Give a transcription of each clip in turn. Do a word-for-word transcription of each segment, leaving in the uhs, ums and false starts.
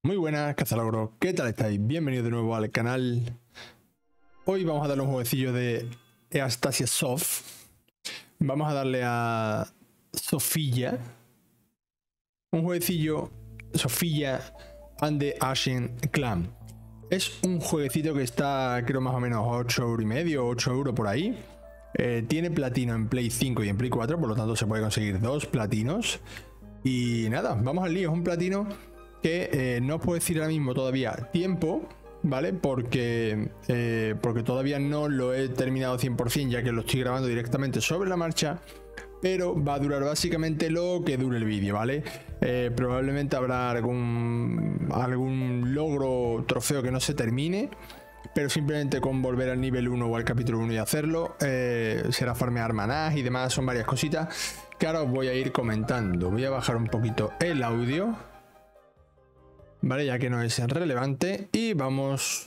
Muy buenas, cazalogros, ¿qué tal estáis? Bienvenidos de nuevo al canal. Hoy vamos a darle un jueguecillo de Eastasia Soft. Vamos a darle a Sofia. Un jueguecillo, Sofia and the Ashen Clan. Es un jueguecito que está, creo, más o menos ocho euros y medio, ocho euros por ahí. Eh, tiene platino en Play cinco y en Play cuatro, por lo tanto se puede conseguir dos platinos. Y nada, vamos al lío. Es un platino que eh, no os puedo decir ahora mismo todavía tiempo, ¿vale? Porque, eh, porque todavía no lo he terminado cien por cien, ya que lo estoy grabando directamente sobre la marcha. Pero va a durar básicamente lo que dure el vídeo, ¿vale? Eh, probablemente habrá algún, algún logro, trofeo que no se termine, pero simplemente con volver al nivel uno o al capítulo uno y hacerlo, eh, será farmear manás y demás. Son varias cositas que ahora os voy a ir comentando. Voy a bajar un poquito el audio, vale, ya que no es relevante, y vamos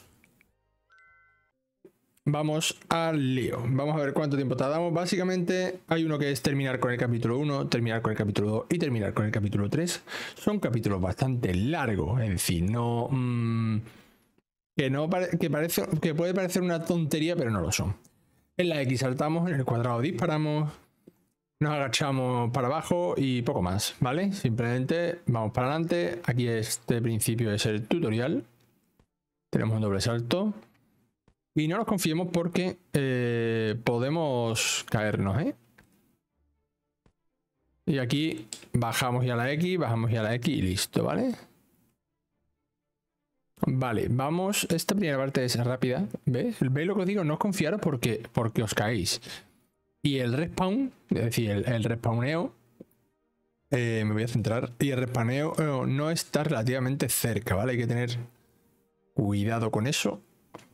vamos al lío. Vamos a ver cuánto tiempo tardamos. Básicamente hay uno que es terminar con el capítulo uno, terminar con el capítulo dos y terminar con el capítulo tres. Son capítulos bastante largos, es decir, no mmm, que no pare que parece que puede parecer una tontería, pero no lo son. En la X saltamos, en el cuadrado disparamos, nos agachamos para abajo y poco más, ¿vale? Simplemente vamos para adelante. Aquí este principio es el tutorial. Tenemos un doble salto. Y no nos confiemos porque eh, podemos caernos, ¿eh? Y aquí bajamos ya la X, bajamos ya la X y listo, ¿vale? Vale, vamos. Esta primera parte es rápida, ¿ves? ¿Veis lo que os digo? No os confiaros porque, porque os caéis. Y el respawn, es decir, el, el respawneo, eh, me voy a centrar, y el respawneo eh, no está relativamente cerca, ¿vale? Hay que tener cuidado con eso.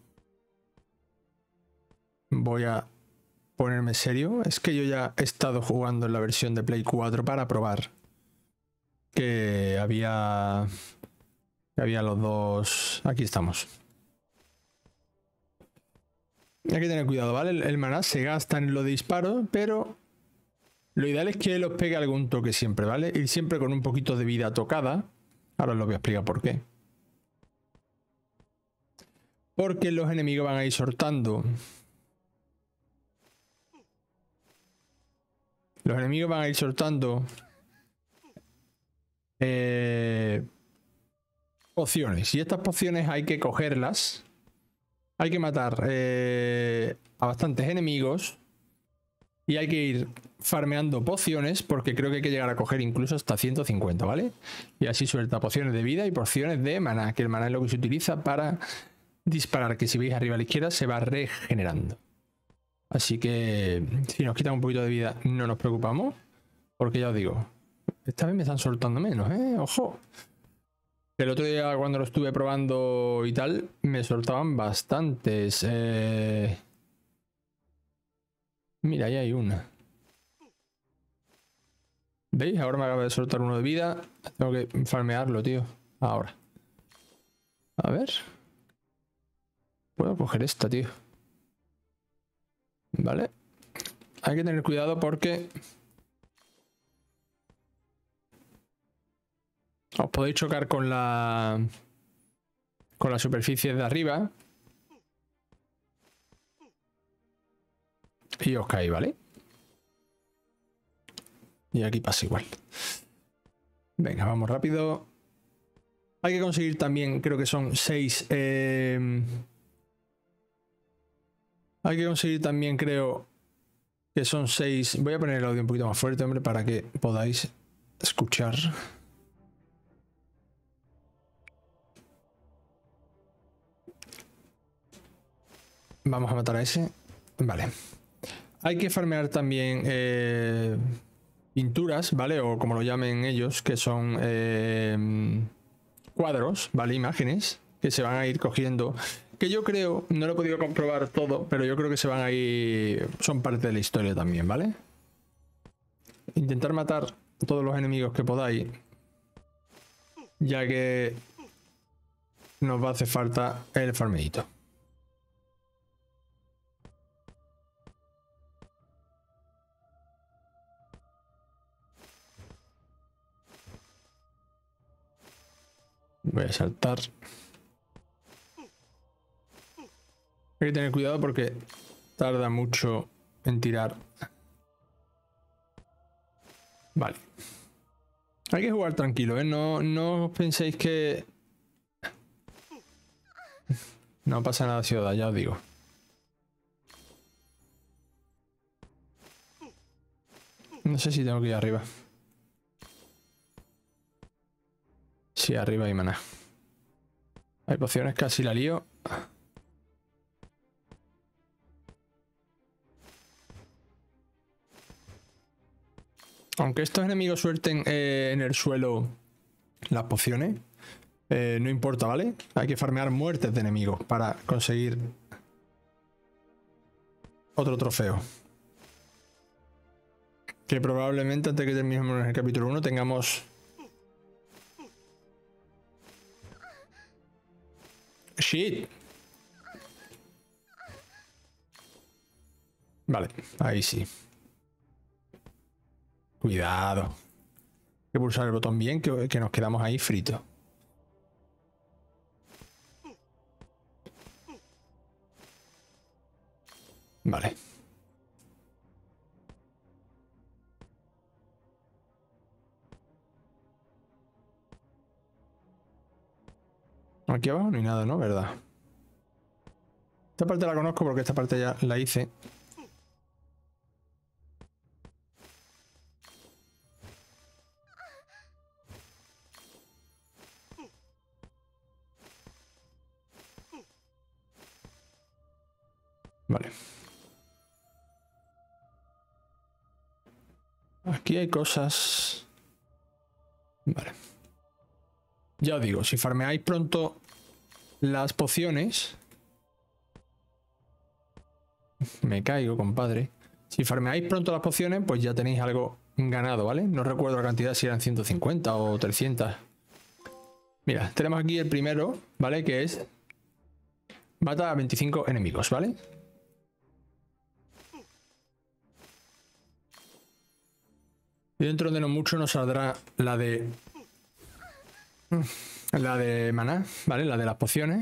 Voy a ponerme serio. Es que yo ya he estado jugando en la versión de Play cuatro para probar que había, que había los dos. Aquí estamos. Hay que tener cuidado, ¿vale? El, el maná se gasta en los disparos, pero lo ideal es que los pegue algún toque siempre, ¿vale? Ir siempre con un poquito de vida tocada. Ahora os lo voy a explicar por qué. Porque los enemigos van a ir soltando. Los enemigos van a ir soltando eh, pociones. Y estas pociones hay que cogerlas. Hay que matar eh, a bastantes enemigos. Y hay que ir farmeando pociones, porque creo que hay que llegar a coger incluso hasta ciento cincuenta, ¿vale? Y así suelta pociones de vida y pociones de maná, que el maná es lo que se utiliza para disparar, que si veis arriba a la izquierda se va regenerando. Así que si nos quitan un poquito de vida no nos preocupamos, porque ya os digo, esta vez me están soltando menos, ¿eh? ¡Ojo! El otro día cuando lo estuve probando y tal, me soltaban bastantes. Eh... Mira, ahí hay una. ¿Veis? Ahora me acaba de soltar uno de vida. Tengo que farmearlo, tío. Ahora. A ver. Puedo coger esta, tío. Vale. Hay que tener cuidado porque os podéis chocar con la con la superficie de arriba y os caéis, ¿vale? Y aquí pasa igual. Venga, vamos rápido. Hay que conseguir también, creo que son seis. Eh... Hay que conseguir también, creo que son seis. Voy a poner el audio un poquito más fuerte, hombre, para que podáis escuchar. Vamos a matar a ese. Vale. Hay que farmear también eh, pinturas, ¿vale? O como lo llamen ellos, que son eh, cuadros, ¿vale? Imágenes que se van a ir cogiendo. Que yo creo, no lo he podido comprobar todo, pero yo creo que se van a ir... Son parte de la historia también, ¿vale? Intentar matar a todos los enemigos que podáis, ya que nos va a hacer falta el farmeito. Voy a saltar. Hay que tener cuidado porque tarda mucho en tirar. Vale. Hay que jugar tranquilo, ¿eh? No, no os penséis que... No pasa nada si os da, ya os digo. No sé si tengo que ir arriba. Sí, arriba hay maná. Hay pociones, casi la lío. Aunque estos enemigos suelten eh, en el suelo las pociones, eh, no importa, ¿vale? Hay que farmear muertes de enemigos para conseguir otro trofeo. Que probablemente antes de que terminemos el capítulo uno tengamos... ¡Shit! Vale, ahí sí. Cuidado. Hay que pulsar el botón bien, que, que nos quedamos ahí fritos. Vale. Aquí abajo no hay nada, ¿no? ¿Verdad? Esta parte la conozco porque esta parte ya la hice. Vale. Aquí hay cosas... Vale. Ya os digo, si farmeáis pronto las pociones... Me caigo, compadre. Si farmeáis pronto las pociones, pues ya tenéis algo ganado, ¿vale? No recuerdo la cantidad, si eran ciento cincuenta o trescientas. Mira, tenemos aquí el primero, ¿vale? Que es... Mata a veinticinco enemigos, ¿vale? Y dentro de no mucho nos saldrá la de... La de maná, ¿vale? La de las pociones.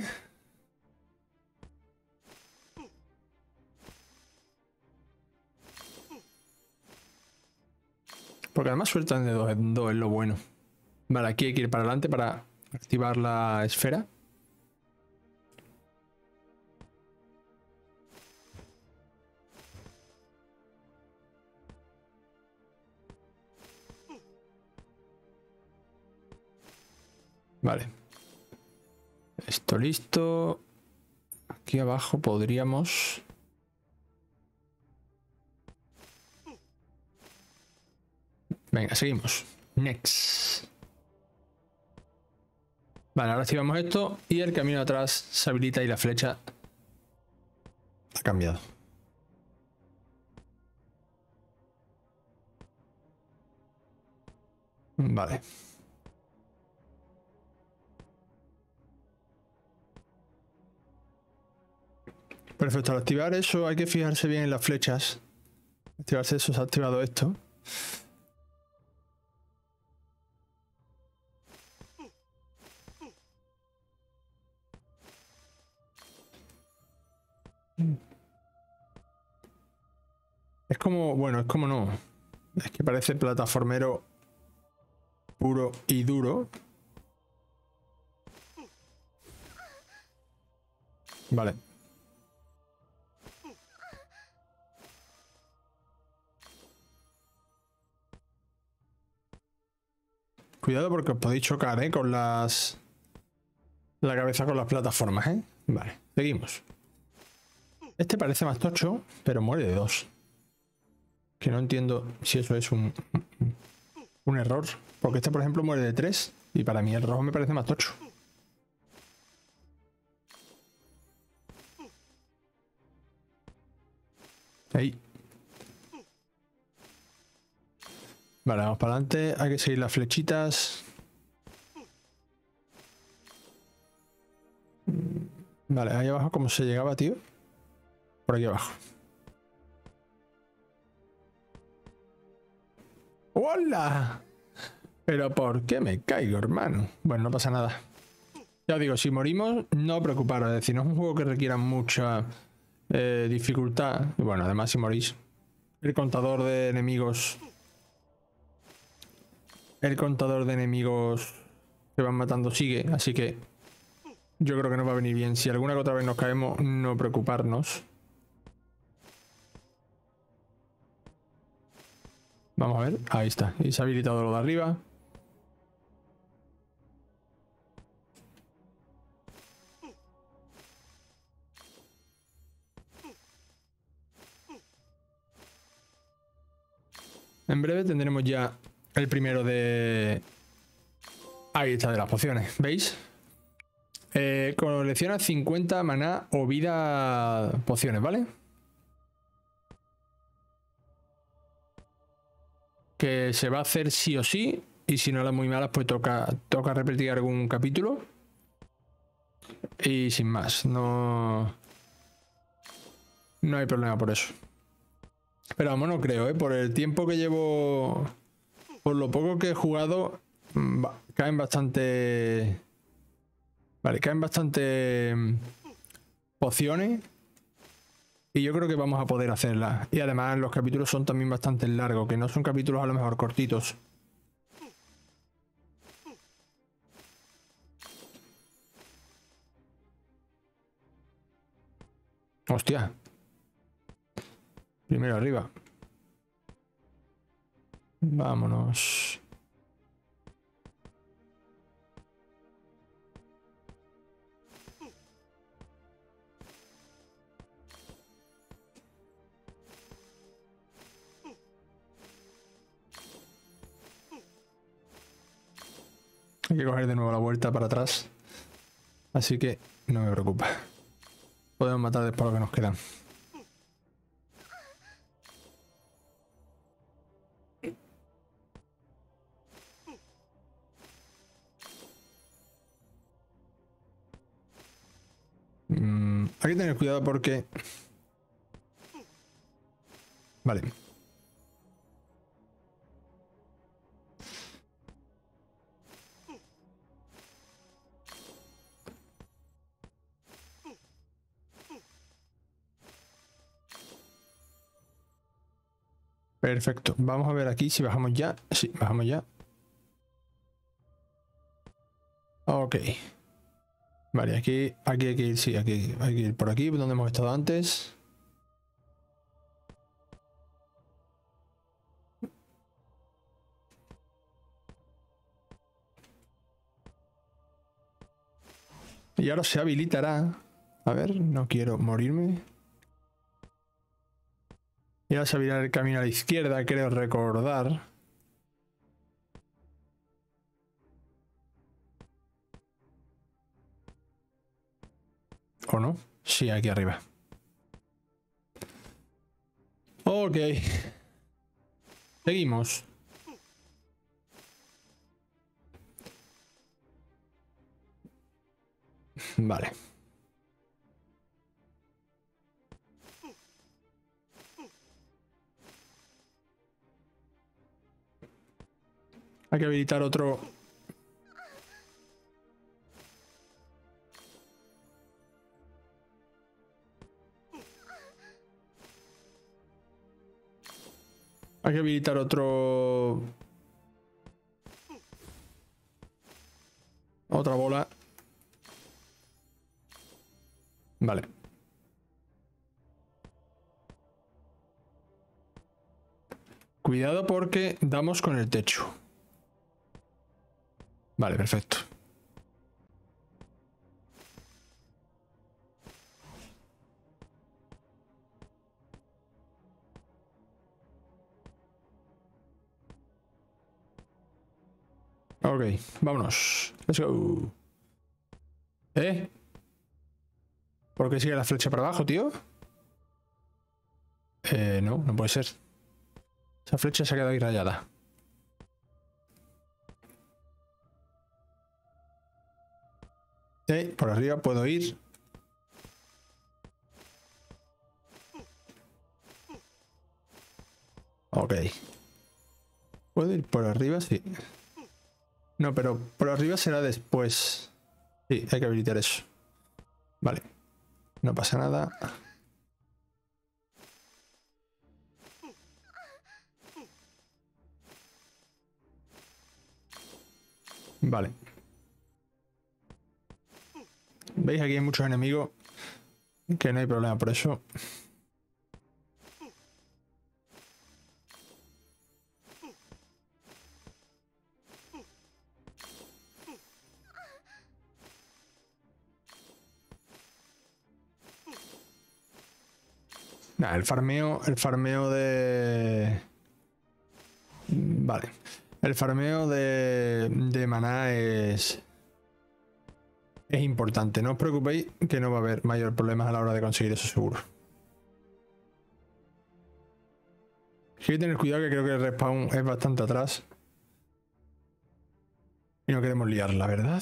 Porque además sueltan de dos en dos, es lo bueno. Vale, aquí hay que ir para adelante para activar la esfera. Vale. Esto listo. Aquí abajo podríamos... Venga, seguimos. Next. Vale, ahora activamos esto y el camino atrás se habilita y la flecha ha cambiado. Vale. Perfecto, al activar eso hay que fijarse bien en las flechas. Al activarse eso se ha activado esto. Es como, bueno, es como no. Es que parece plataformero puro y duro. Vale. Cuidado porque os podéis chocar, ¿eh? Con las... La cabeza con las plataformas, ¿eh? Vale, seguimos. Este parece más tocho, pero muere de dos. Que no entiendo si eso es un, un error. Porque este, por ejemplo, muere de tres. Y para mí el rojo me parece más tocho. Ahí. Vale, vamos para adelante. Hay que seguir las flechitas. Vale, ahí abajo, ¿cómo se llegaba, tío? Por aquí abajo. ¡Hola! ¿Pero por qué me caigo, hermano? Bueno, no pasa nada. Ya os digo, si morimos, no preocuparos. Es decir, no es un juego que requiera mucha eh, dificultad. Y bueno, además si morís, el contador de enemigos... El contador de enemigos que van matando sigue, así que yo creo que nos va a venir bien. Si alguna que otra vez nos caemos, no preocuparnos. Vamos a ver, ahí está. Y se ha habilitado lo de arriba. En breve tendremos ya el primero de... Ahí está, de las pociones, ¿veis? Eh, colecciona cincuenta maná o vida pociones, ¿vale? Que se va a hacer sí o sí. Y si no las muy malas, pues toca, toca repetir algún capítulo. Y sin más, no... No hay problema por eso. Pero vamos, no creo, ¿eh? Por el tiempo que llevo... Por lo poco que he jugado, va, caen bastante... Vale, caen bastante pociones. Y yo creo que vamos a poder hacerlas. Y además los capítulos son también bastante largos, que no son capítulos a lo mejor cortitos. Hostia. Primero arriba. Vámonos. Hay que coger de nuevo la vuelta para atrás. Así que no me preocupa. Podemos matar después lo que nos quedan. Mm, hay que tener cuidado porque... Vale. Perfecto. Vamos a ver aquí si bajamos ya. Sí, bajamos ya. Ok. Vale, aquí, aquí hay que ir, sí, aquí hay que ir por aquí, donde hemos estado antes. Y ahora se habilitará. A ver, no quiero morirme. Y ahora se habilitará el camino a la izquierda, creo recordar. ¿O no? Sí, aquí arriba. Ok. Seguimos. Vale. Hay que habilitar otro... Hay que habilitar otro... Otra bola. Vale. Cuidado porque damos con el techo. Vale, perfecto. Ok, vámonos. Let's go. ¿Eh? ¿Por qué sigue la flecha para abajo, tío? Eh, no, no puede ser. Esa flecha se ha quedado ahí rayada. Eh, por arriba puedo ir. Ok. ¿Puedo ir por arriba? Sí. No, pero por arriba será después. Sí, hay que habilitar eso. Vale. No pasa nada. Vale. ¿Veis? Aquí hay muchos enemigos. Que no hay problema por eso. Nah, el farmeo, el farmeo de... Vale. El farmeo de, de maná es... Es importante. No os preocupéis que no va a haber mayor problemas a la hora de conseguir eso seguro. Hay que tener cuidado que creo que el respawn es bastante atrás. Y no queremos liarla, ¿verdad?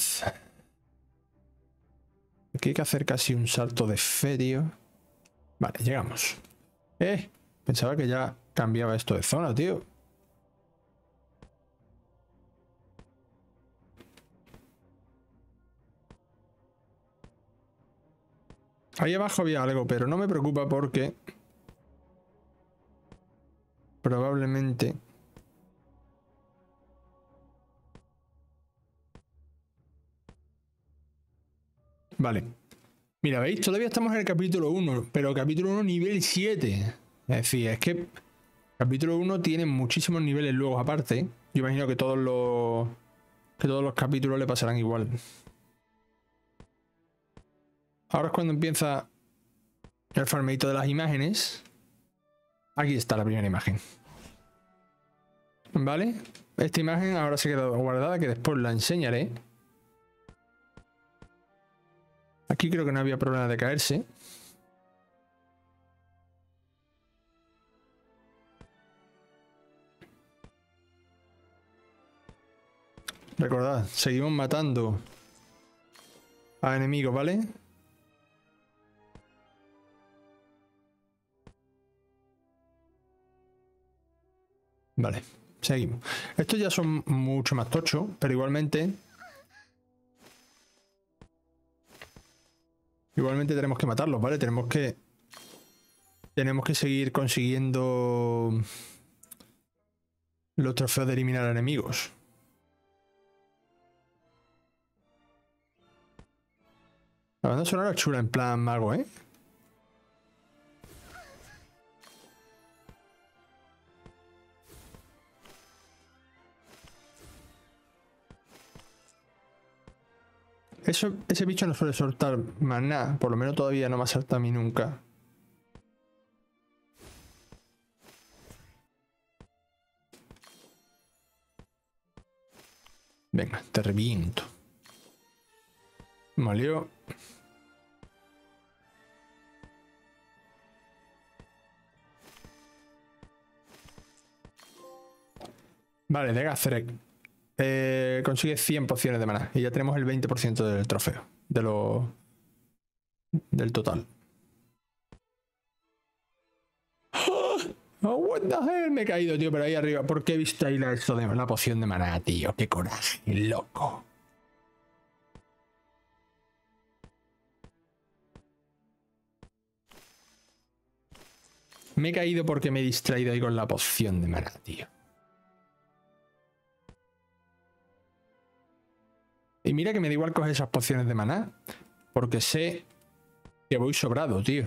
Aquí hay que hacer casi un salto de fe, tío. Vale, llegamos. Eh, pensaba que ya cambiaba esto de zona, tío. Ahí abajo había algo, pero no me preocupa porque... Probablemente... Vale. Mira, ¿veis? Todavía estamos en el capítulo uno, pero capítulo uno nivel siete. Es decir, es que capítulo uno tiene muchísimos niveles luego aparte. Yo imagino que todos los que todos los capítulos le pasarán igual. Ahora es cuando empieza el farmeito de las imágenes. Aquí está la primera imagen. ¿Vale? Esta imagen ahora se queda guardada, que después la enseñaré. Aquí creo que no había problema de caerse. Recordad, seguimos matando a enemigos, ¿vale? Vale, seguimos. Estos ya son mucho más tochos, pero igualmente... Igualmente tenemos que matarlos, ¿vale? Tenemos que... Tenemos que seguir consiguiendo... los trofeos de eliminar enemigos. La banda sonora chula en plan mago, ¿eh? Eso, ese bicho no suele soltar maná, por lo menos todavía no me ha saltado a mí nunca. Venga, te reviento. Malió. Vale, de Gazerek. Eh, consigue cien pociones de maná y ya tenemos el veinte por ciento del trofeo, de lo, del total. Oh, what the hell, me he caído, tío, pero ahí arriba. ¿Por qué he visto ahí la, esto de la poción de maná, tío? Qué coraje, loco. Me he caído porque me he distraído ahí con la poción de maná, tío. Y mira que me da igual coger esas pociones de maná, porque sé que voy sobrado, tío.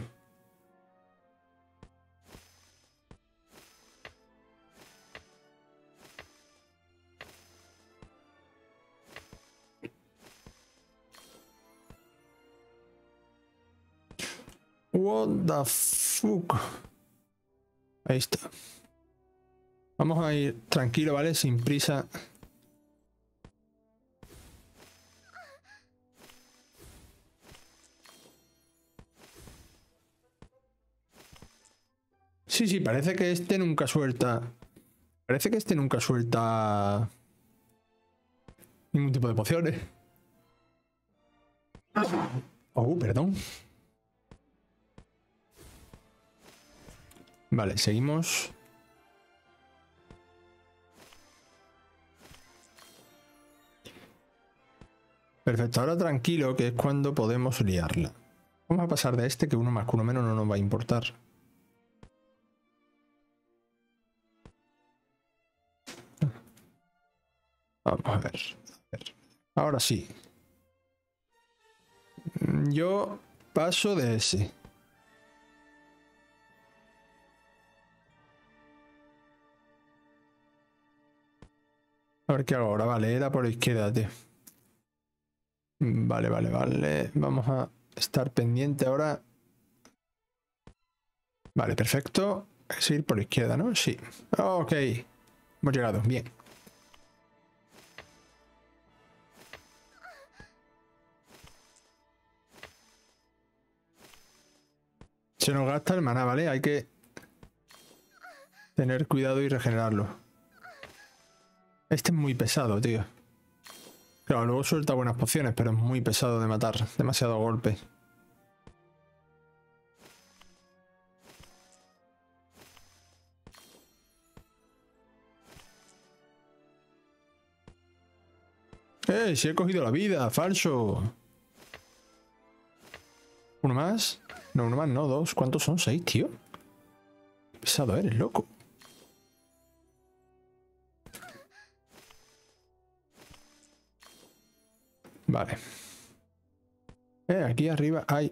What the fuck. Ahí está. Vamos a ir tranquilo, ¿vale? Sin prisa. Sí, sí, parece que este nunca suelta. Parece que este nunca suelta ningún tipo de pociones. Oh, perdón. Vale, seguimos. Perfecto, ahora tranquilo, que es cuando podemos liarla. Vamos a pasar de este, que uno más que uno menos no nos va a importar. Vamos a ver. A ver. Ahora sí. Yo paso de ese. A ver qué hago ahora. Vale, era por la izquierda, tío. Vale, vale, vale. Vamos a estar pendiente ahora. Vale, perfecto. Es ir por la izquierda, ¿no? Sí. Ok. Hemos llegado. Bien. Se nos gasta el maná, ¿vale? Hay que tener cuidado y regenerarlo. Este es muy pesado, tío. Claro, luego suelta buenas pociones, pero es muy pesado de matar. Demasiado golpe. ¡Eh! Si he cogido la vida, falso. ¿Uno más? No, uno más, no, dos. ¿Cuántos son? ¿Seis, tío? Qué pesado eres, loco. Vale. Eh, aquí arriba hay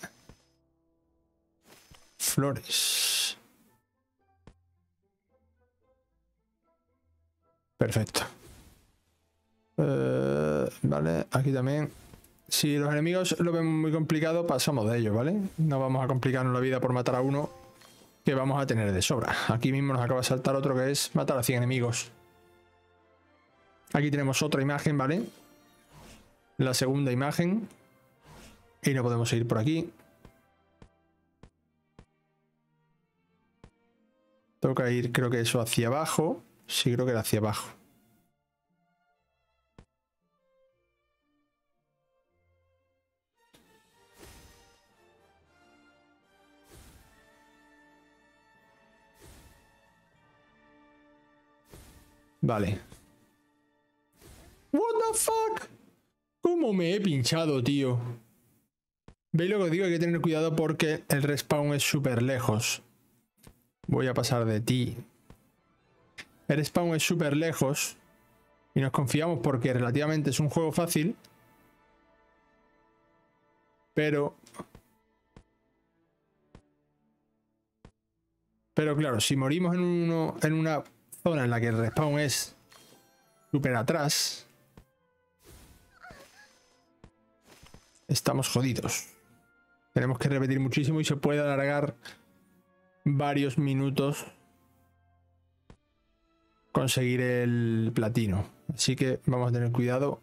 flores. Perfecto. Eh, vale, aquí también. Si los enemigos lo ven muy complicado, pasamos de ellos, ¿vale? No vamos a complicarnos la vida por matar a uno que vamos a tener de sobra. Aquí mismo nos acaba de saltar otro que es matar a cien enemigos. Aquí tenemos otra imagen, ¿vale? La segunda imagen. Y no podemos seguir por aquí. Toca ir, creo que eso hacia abajo. Sí, creo que era hacia abajo. Vale. What the fuck? ¿Cómo me he pinchado, tío? ¿Veis lo que os digo? Hay que tener cuidado porque el respawn es súper lejos. Voy a pasar de ti. El respawn es súper lejos. Y nos confiamos porque relativamente es un juego fácil. Pero... Pero claro, si morimos en, uno, en una zona en la que el respawn es súper atrás, estamos jodidos. Tenemos que repetir muchísimo y se puede alargar varios minutos conseguir el platino. Así que vamos a tener cuidado.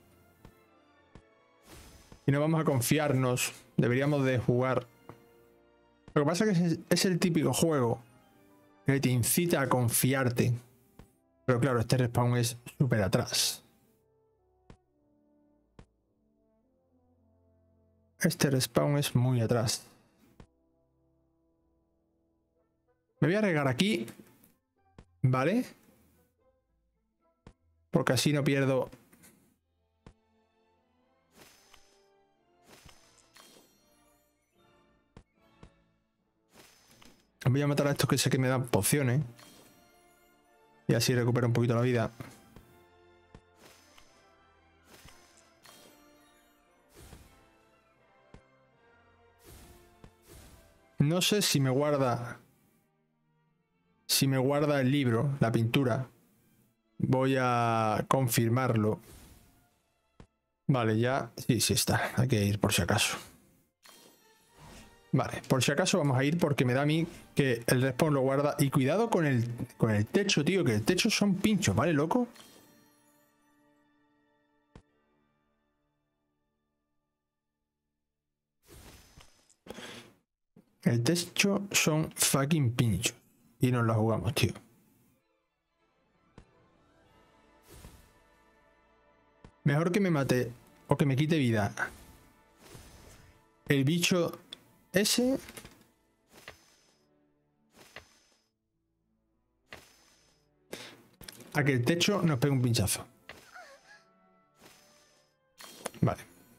Y no vamos a confiarnos. Deberíamos de jugar. Lo que pasa es que es el típico juego que te incita a confiarte. Pero claro, este respawn es súper atrás. Este respawn es muy atrás. Me voy a regar aquí. ¿Vale? Porque así no pierdo... Voy a matar a estos que sé que me dan pociones. Y así recupero un poquito la vida. No sé si me guarda... Si me guarda el libro, la pintura. Voy a confirmarlo. Vale, ya... Sí, sí está. Hay que ir por si acaso. Vale, por si acaso vamos a ir porque me da a mí que el respawn lo guarda. Y cuidado con el, con el techo, tío, que el techo son pinchos, ¿vale, loco? El techo son fucking pinchos. Y nos la jugamos, tío. Mejor que me mate o que me quite vida el bicho ese... a que el techo nos pegue un pinchazo. Vale.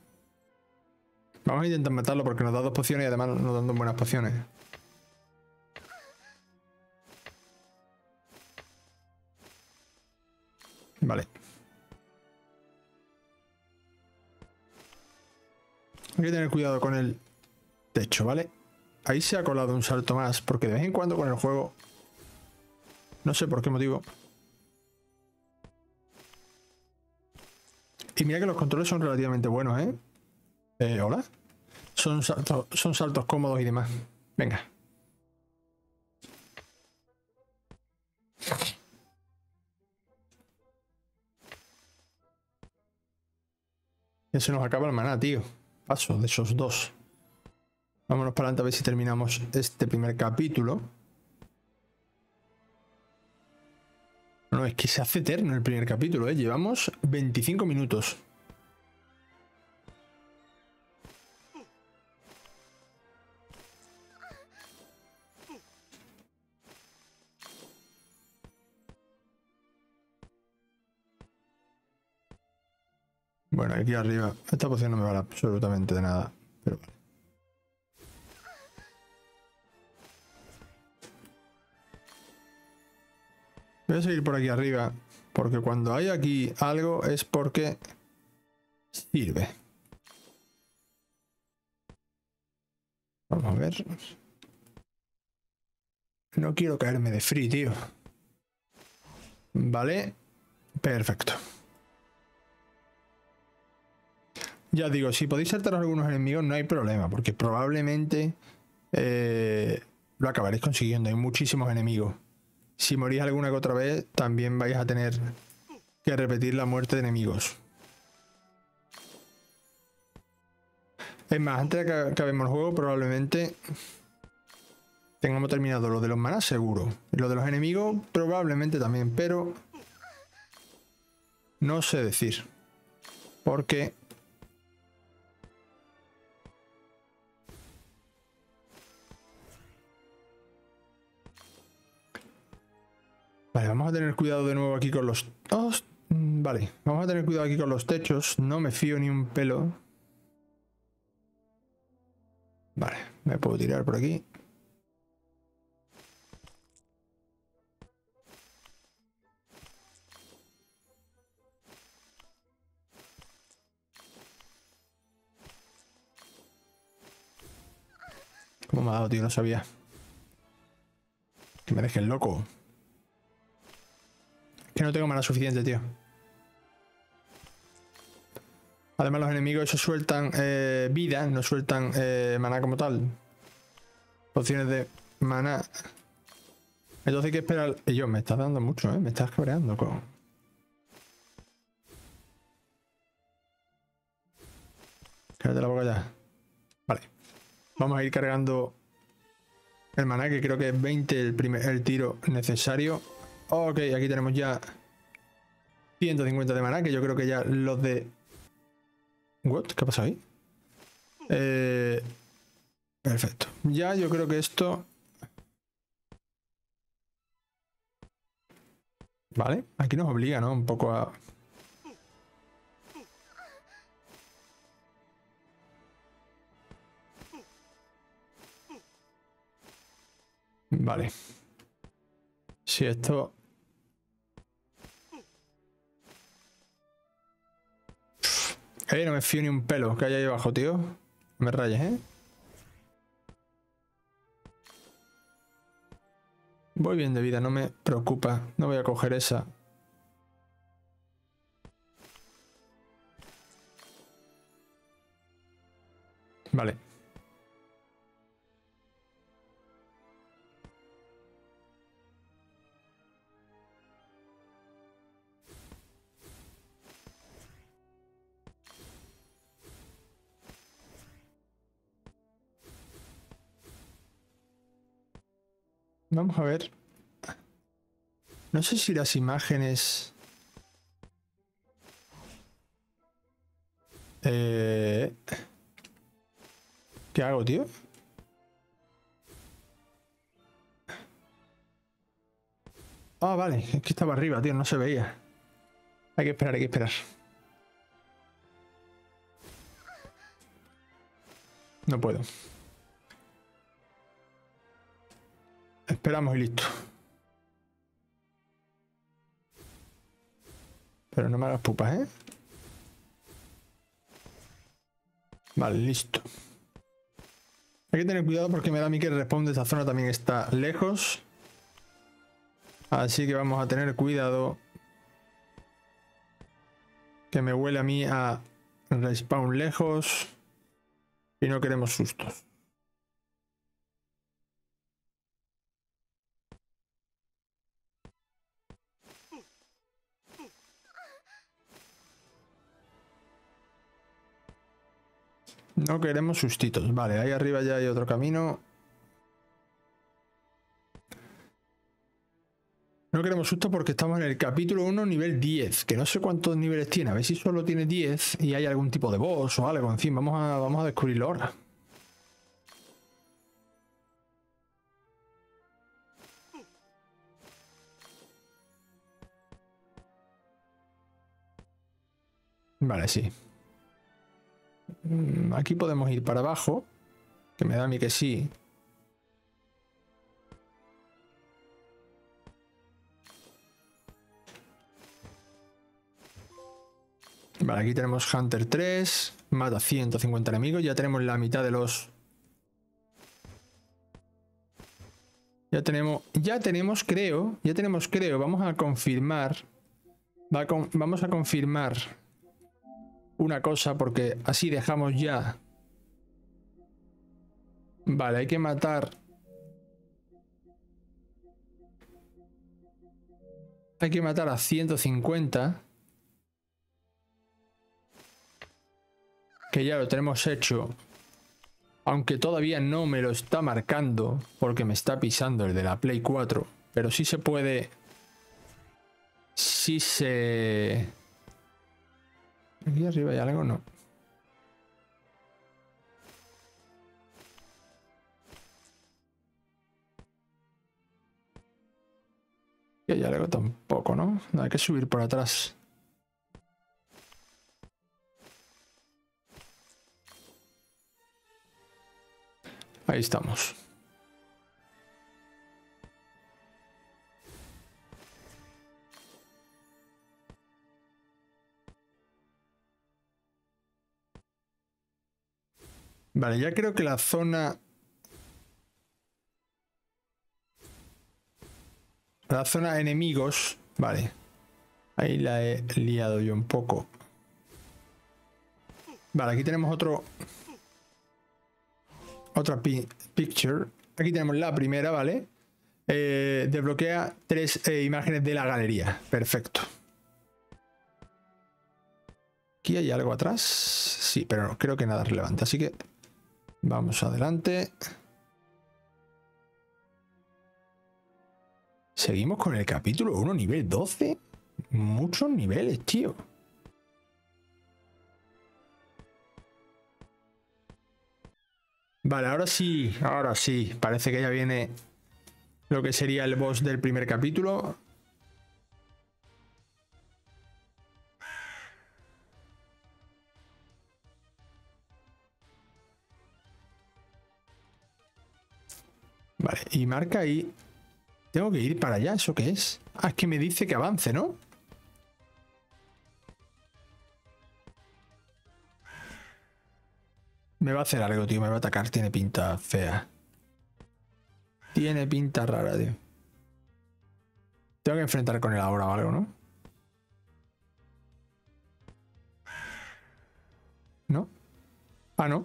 Vamos a intentar matarlo porque nos da dos pociones y además nos dan dos buenas pociones. Vale. Hay que tener cuidado con el techo, ¿vale? Ahí se ha colado un salto más porque de vez en cuando con el juego... No sé por qué motivo. Y mira que los controles son relativamente buenos, ¿eh? Eh, ¿hola? Son saltos, son saltos cómodos y demás. Venga. Ya se nos acaba el maná, tío. Paso de esos dos. Vámonos para adelante a ver si terminamos este primer capítulo. No, es que se hace eterno el primer capítulo, ¿eh? Llevamos veinticinco minutos. Bueno, aquí arriba. Esta poción no me vale absolutamente de nada. Pero vale. Voy a seguir por aquí arriba. Porque cuando hay aquí algo es porque sirve. Vamos a ver. No quiero caerme de free, tío. Vale. Perfecto. Ya os digo, si podéis saltar a algunos enemigos no hay problema, porque probablemente eh, lo acabaréis consiguiendo. Hay muchísimos enemigos. Si morís alguna que otra vez, también vais a tener que repetir la muerte de enemigos. Es más, antes de que acabemos el juego, probablemente tengamos terminado lo de los manás, seguro. Y lo de los enemigos, probablemente también, pero no sé decir. Porque... Vale, vamos a tener cuidado de nuevo aquí con los... Oh, vale, vamos a tener cuidado aquí con los techos. No me fío ni un pelo. Vale, me puedo tirar por aquí. ¿Cómo me ha dado, tío? No sabía. Que me dejes loco. Que no tengo mana suficiente, tío. Además los enemigos esos sueltan eh, vida, no sueltan eh, maná como tal. Pociones de maná. Entonces hay que esperar... Y yo, me estás dando mucho, ¿eh? Me estás cabreando con... Cállate la boca ya. Vale. Vamos a ir cargando el maná, que creo que es veinte el, primer, el tiro necesario. Ok, aquí tenemos ya ciento cincuenta de maná, que yo creo que ya los de... ¿What? ¿Qué ha pasado ahí? Eh... Perfecto. Ya yo creo que esto... Vale, aquí nos obliga, ¿no? Un poco a... Vale. Si esto... Eh, no me fío ni un pelo que haya ahí abajo, tío. No me rayes, ¿eh? Voy bien de vida, no me preocupa. No voy a coger esa. Vale. Vamos a ver. No sé si las imágenes... Eh... ¿Qué hago, tío? Ah, vale. Es que estaba arriba, tío. No se veía. Hay que esperar, hay que esperar. no puedo. Esperamos y listo. Pero no me hagas pupas, ¿eh? Vale, listo. Hay que tener cuidado porque me da a mí que el respawn de esta zona también está lejos. Así que vamos a tener cuidado. Que me huele a mí a respawn lejos. Y no queremos sustos. No queremos sustitos. Vale, ahí arriba ya hay otro camino. No queremos sustos porque estamos en el capítulo uno, nivel diez. Que no sé cuántos niveles tiene. A ver si solo tiene diez y hay algún tipo de boss o algo. En fin, vamos a, vamos a descubrirlo ahora. Vale, sí. Aquí podemos ir para abajo. Que me da a mí que sí. Vale, aquí tenemos Hunter tres. Mata ciento cincuenta enemigos. Ya tenemos la mitad de los... Ya tenemos... Ya tenemos, creo. Ya tenemos, creo. Vamos a confirmar. Va a con, vamos a confirmar una cosa porque así dejamos ya... Vale, hay que matar... Hay que matar a ciento cincuenta. Que ya lo tenemos hecho. Aunque todavía no me lo está marcando. Porque me está pisando el de la Play cuatro. Pero sí se puede... Sí se... Aquí arriba hay algo, no. Y hay algo tampoco, ¿no? No hay que subir por atrás. Ahí estamos. Vale, ya creo que la zona... La zona enemigos... Vale. Ahí la he liado yo un poco. Vale, aquí tenemos otro... Otra pi picture. Aquí tenemos la primera, ¿vale? Eh, desbloquea tres eh, imágenes de la galería. Perfecto. ¿Aquí hay algo atrás? Sí, pero no, creo que nada relevante. Así que vamos adelante. Seguimos con el capítulo uno, nivel doce. Muchos niveles, tío. Vale, ahora sí, ahora sí. Parece que ya viene lo que sería el boss del primer capítulo. Vale, y marca ahí. Tengo que ir para allá, ¿eso qué es? Ah, es que me dice que avance, ¿no? Me va a hacer algo, tío. Me va a atacar. Tiene pinta fea. Tiene pinta rara, tío. Tengo que enfrentar con él ahora o algo, ¿no? ¿No? Ah, no.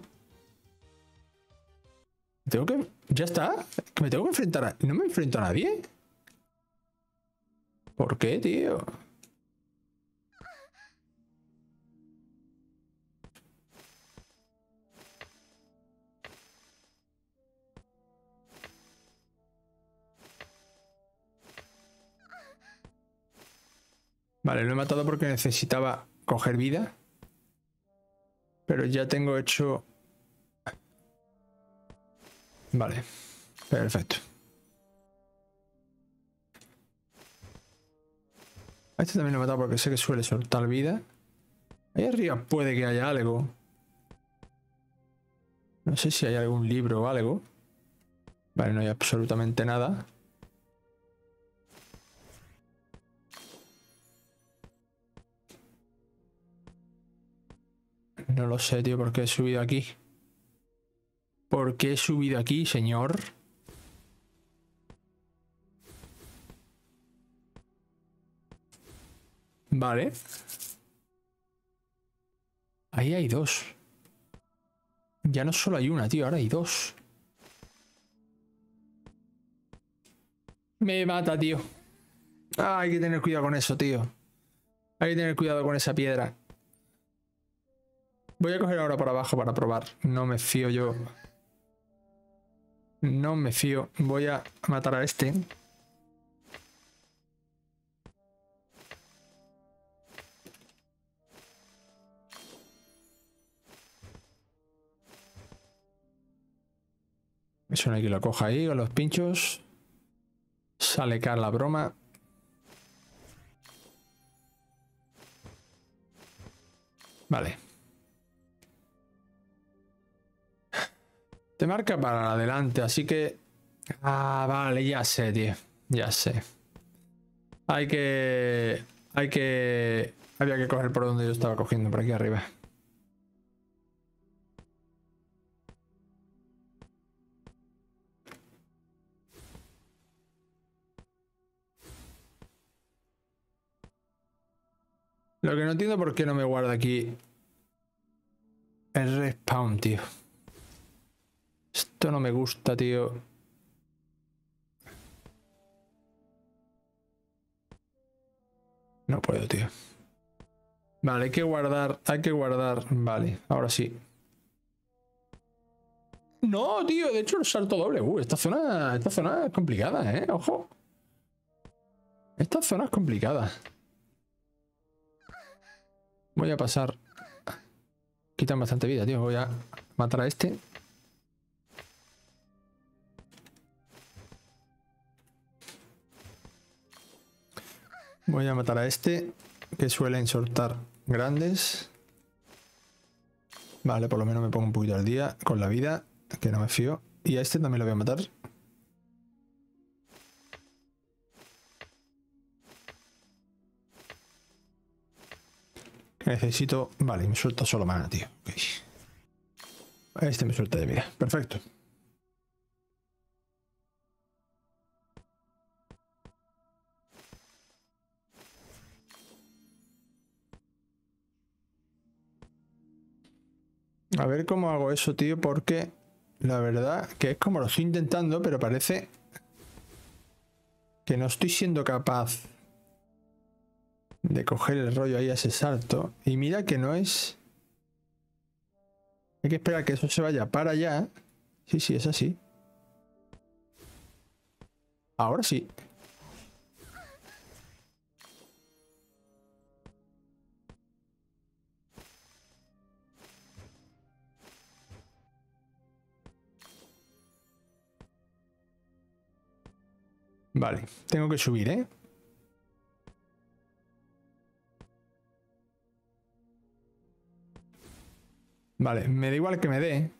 Tengo que... ¿Ya está? ¿Que me tengo que enfrentar a... ¿No me enfrento a nadie? ¿Por qué, tío? Vale, lo he matado porque necesitaba coger vida. Pero ya tengo hecho... Vale, perfecto. A este también lo he matado porque sé que suele soltar vida. Ahí arriba puede que haya algo. No sé si hay algún libro o algo. Vale, no hay absolutamente nada. No lo sé, tío, por qué he subido aquí. ¿Por qué he subido aquí, señor? Vale. Ahí hay dos. Ya no solo hay una, tío, ahora hay dos. Me mata, tío. Ah, hay que tener cuidado con eso, tío. Hay que tener cuidado con esa piedra. Voy a coger ahora por abajo para probar. No me fío yo. No me fío. Voy a matar a este. Me suena que lo coja ahí con los pinchos. Sale cara la broma. Vale. Te marca para adelante, así que... Ah, vale, ya sé, tío. Ya sé. Hay que... Hay que... Había que coger por donde yo estaba cogiendo, por aquí arriba. Lo que no entiendo por qué no me guarda aquí el respawn, tío. Esto no me gusta, tío. No puedo, tío. Vale, hay que guardar, hay que guardar. Vale, ahora sí. No, tío, de hecho el salto doble. Uh, esta zona, esta zona es complicada, eh. Ojo. Esta zona es complicada. Voy a pasar. Quitan bastante vida, tío. Voy a matar a este. Voy a matar a este, que suelen soltar grandes. Vale, por lo menos me pongo un poquito al día con la vida, que no me fío. Y a este también lo voy a matar. Necesito... Vale, me suelta solo mana, tío. Okay. Este me suelta de vida. Perfecto. A ver cómo hago eso, tío, porque la verdad que es como lo estoy intentando, pero parece que no estoy siendo capaz de coger el rollo ahí a ese salto. Y mira que no es... Hay que esperar que eso se vaya para allá. Sí, sí, es así. Ahora sí. Vale, tengo que subir, ¿eh? Vale, me da igual que me dé.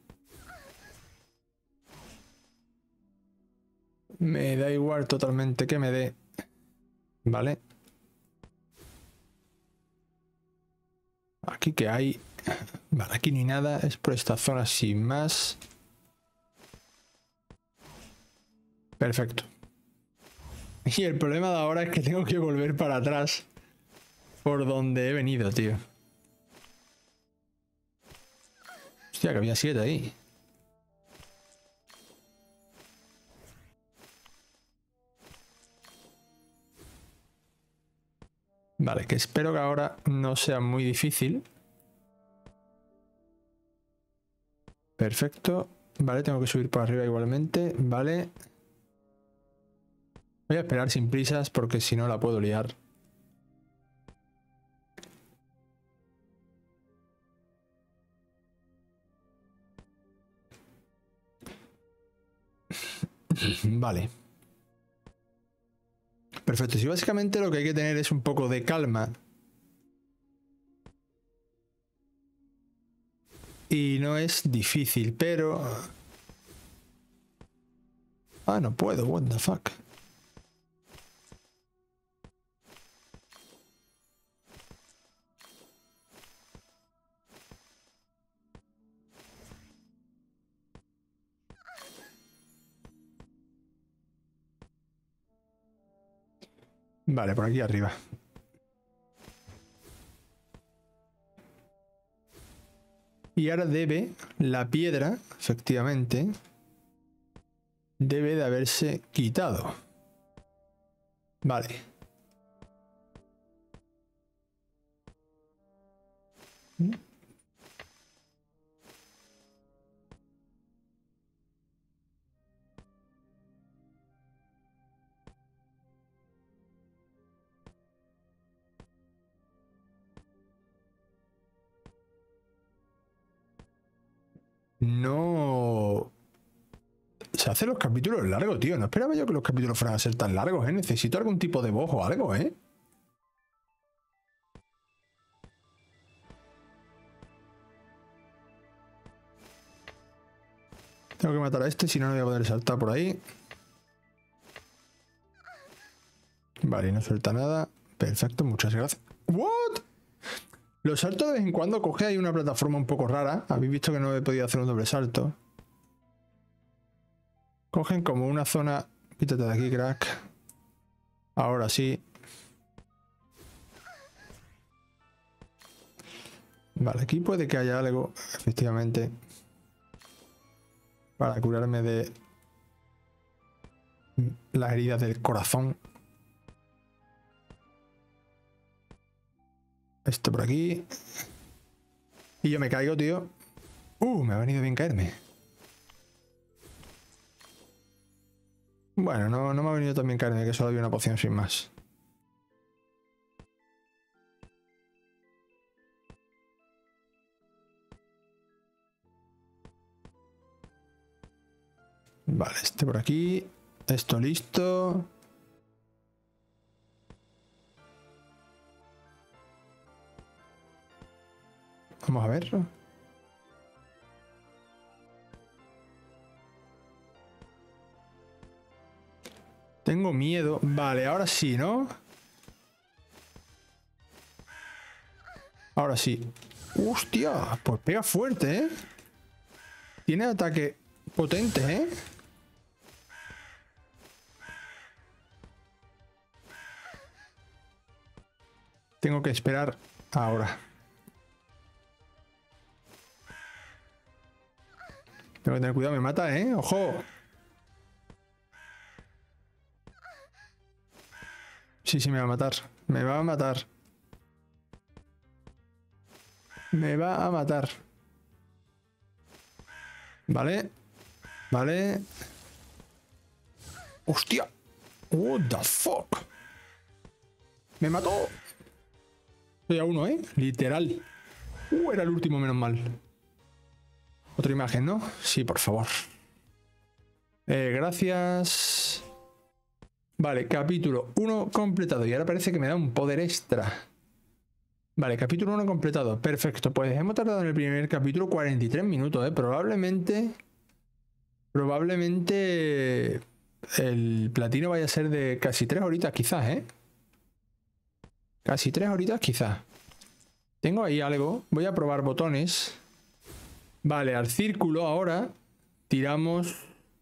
Me da igual totalmente que me dé. Vale. Aquí que hay... Vale, aquí no hay nada. Es por esta zona sin más. Perfecto. Y el problema de ahora es que tengo que volver para atrás. Por donde he venido, tío. Hostia, que había siete ahí. Vale, que espero que ahora no sea muy difícil. Perfecto. Vale, tengo que subir para arriba igualmente. Vale. Voy a esperar sin prisas porque si no la puedo liar. Vale. Perfecto. Si básicamente lo que hay que tener es un poco de calma. y no es difícil, pero... Ah, no puedo, what the fuck. Vale, por aquí arriba. Y ahora debe, la piedra, efectivamente, debe de haberse quitado. Vale. No... Se hacen los capítulos largos, tío. No esperaba yo que los capítulos fueran a ser tan largos, ¿eh? Necesito algún tipo de voz o algo, ¿eh? Tengo que matar a este, si no, no voy a poder saltar por ahí. Vale, no suelta nada. Perfecto, muchas gracias. ¿What? Los saltos de vez en cuando coge ahí una plataforma un poco rara. Habéis visto que no he podido hacer un doble salto. Cogen como una zona... Quítate de aquí, crack. Ahora sí. Vale, aquí puede que haya algo, efectivamente, para curarme de las heridas del corazón. Esto por aquí. Y yo me caigo, tío. Uh, me ha venido bien caerme. Bueno, no, no me ha venido tan bien caerme, que solo había una poción sin más. Vale, este por aquí. Esto listo. Vamos a ver. Tengo miedo. Vale, ahora sí, ¿no? Ahora sí. ¡Hostia! Pues pega fuerte, ¿eh? Tiene ataque potente, ¿eh? Tengo que esperar ahora. Tengo que tener cuidado, me mata, ¿eh? ¡Ojo! Sí, sí, me va a matar. Me va a matar. Me va a matar. Vale. Vale. ¡Hostia! What the fuck. Me mató. Soy a uno, ¿eh? Literal. Uh, era el último, menos mal. Otra imagen, ¿no? Sí, por favor. Eh, gracias. Vale, capítulo uno completado. Y ahora parece que me da un poder extra. Vale, capítulo uno completado. Perfecto. Pues hemos tardado en el primer capítulo cuarenta y tres minutos, ¿eh? Probablemente... Probablemente... El platino vaya a ser de casi tres horitas quizás, ¿eh? Casi tres horitas quizás. Tengo ahí algo. Voy a probar botones. Vale, al círculo ahora tiramos...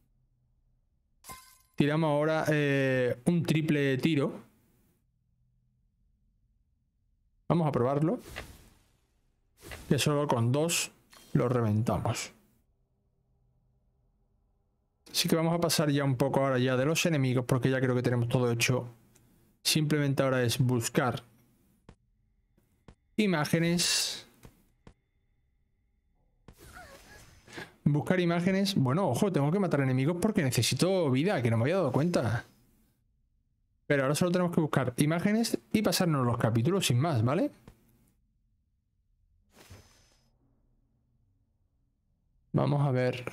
Tiramos ahora eh, un triple tiro. Vamos a probarlo. Que solo con dos lo reventamos. Así que vamos a pasar ya un poco ahora ya de los enemigos, porque ya creo que tenemos todo hecho. Simplemente ahora es buscar imágenes. Buscar imágenes. Bueno, ojo, tengo que matar enemigos porque necesito vida, que no me había dado cuenta. Pero ahora solo tenemos que buscar imágenes y pasarnos los capítulos sin más, ¿vale? Vamos a ver.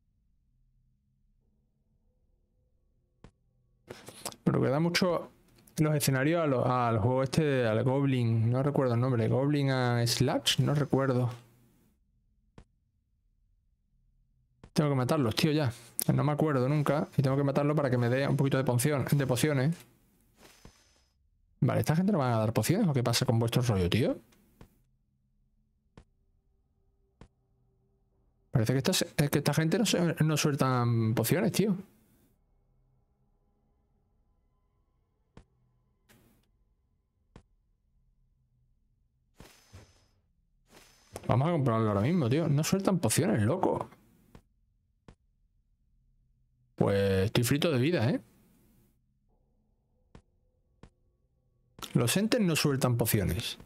Pero que da mucho... los escenarios a lo- al juego este, al Goblin, no recuerdo el nombre, Goblin and Slash, no recuerdo. Tengo que matarlos, tío, ya. No me acuerdo nunca y tengo que matarlo para que me dé un poquito de poción, de pociones. Vale, ¿esta gente no van a dar pociones o qué pasa con vuestro rollo, tío? Parece que esta, es que esta gente no, se, no sueltan pociones, tío. Vamos a comprarlo ahora mismo, tío. No sueltan pociones, loco. Pues estoy frito de vida, ¿eh? Los entes no sueltan pociones.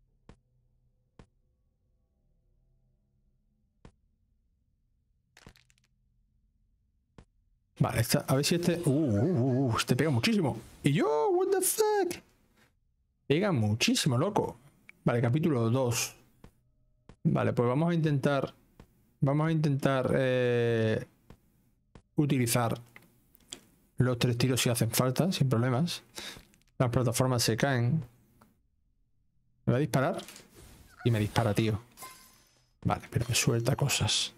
Vale, esta, a ver si este... Uh, uh, uh, este pega muchísimo. Y yo, what the fuck. Pega muchísimo, loco. Vale, capítulo dos. Vale, pues vamos a intentar... Vamos a intentar eh, utilizar los tres tiros si hacen falta, sin problemas. Las plataformas se caen. Me va a disparar. Y me dispara, tío. Vale, pero me suelta cosas.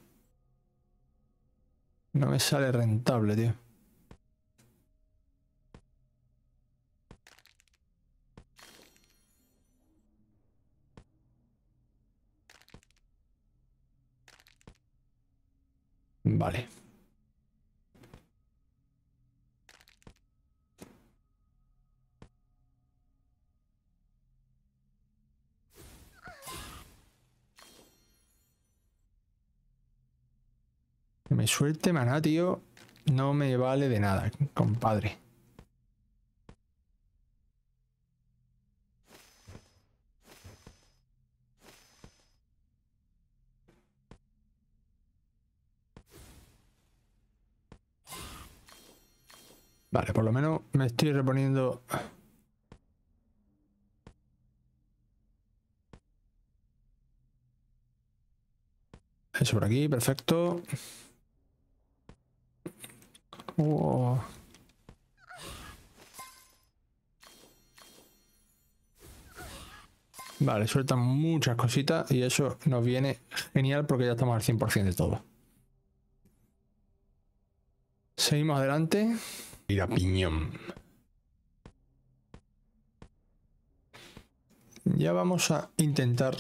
No me sale rentable, tío. Vale. Que me suelte maná, tío. No me vale de nada, compadre. Vale, por lo menos me estoy reponiendo. Eso por aquí, perfecto. Oh. Vale, sueltan muchas cositas y eso nos viene genial porque ya estamos al cien por cien de todo. Seguimos adelante. Mira, piñón. Ya vamos a intentar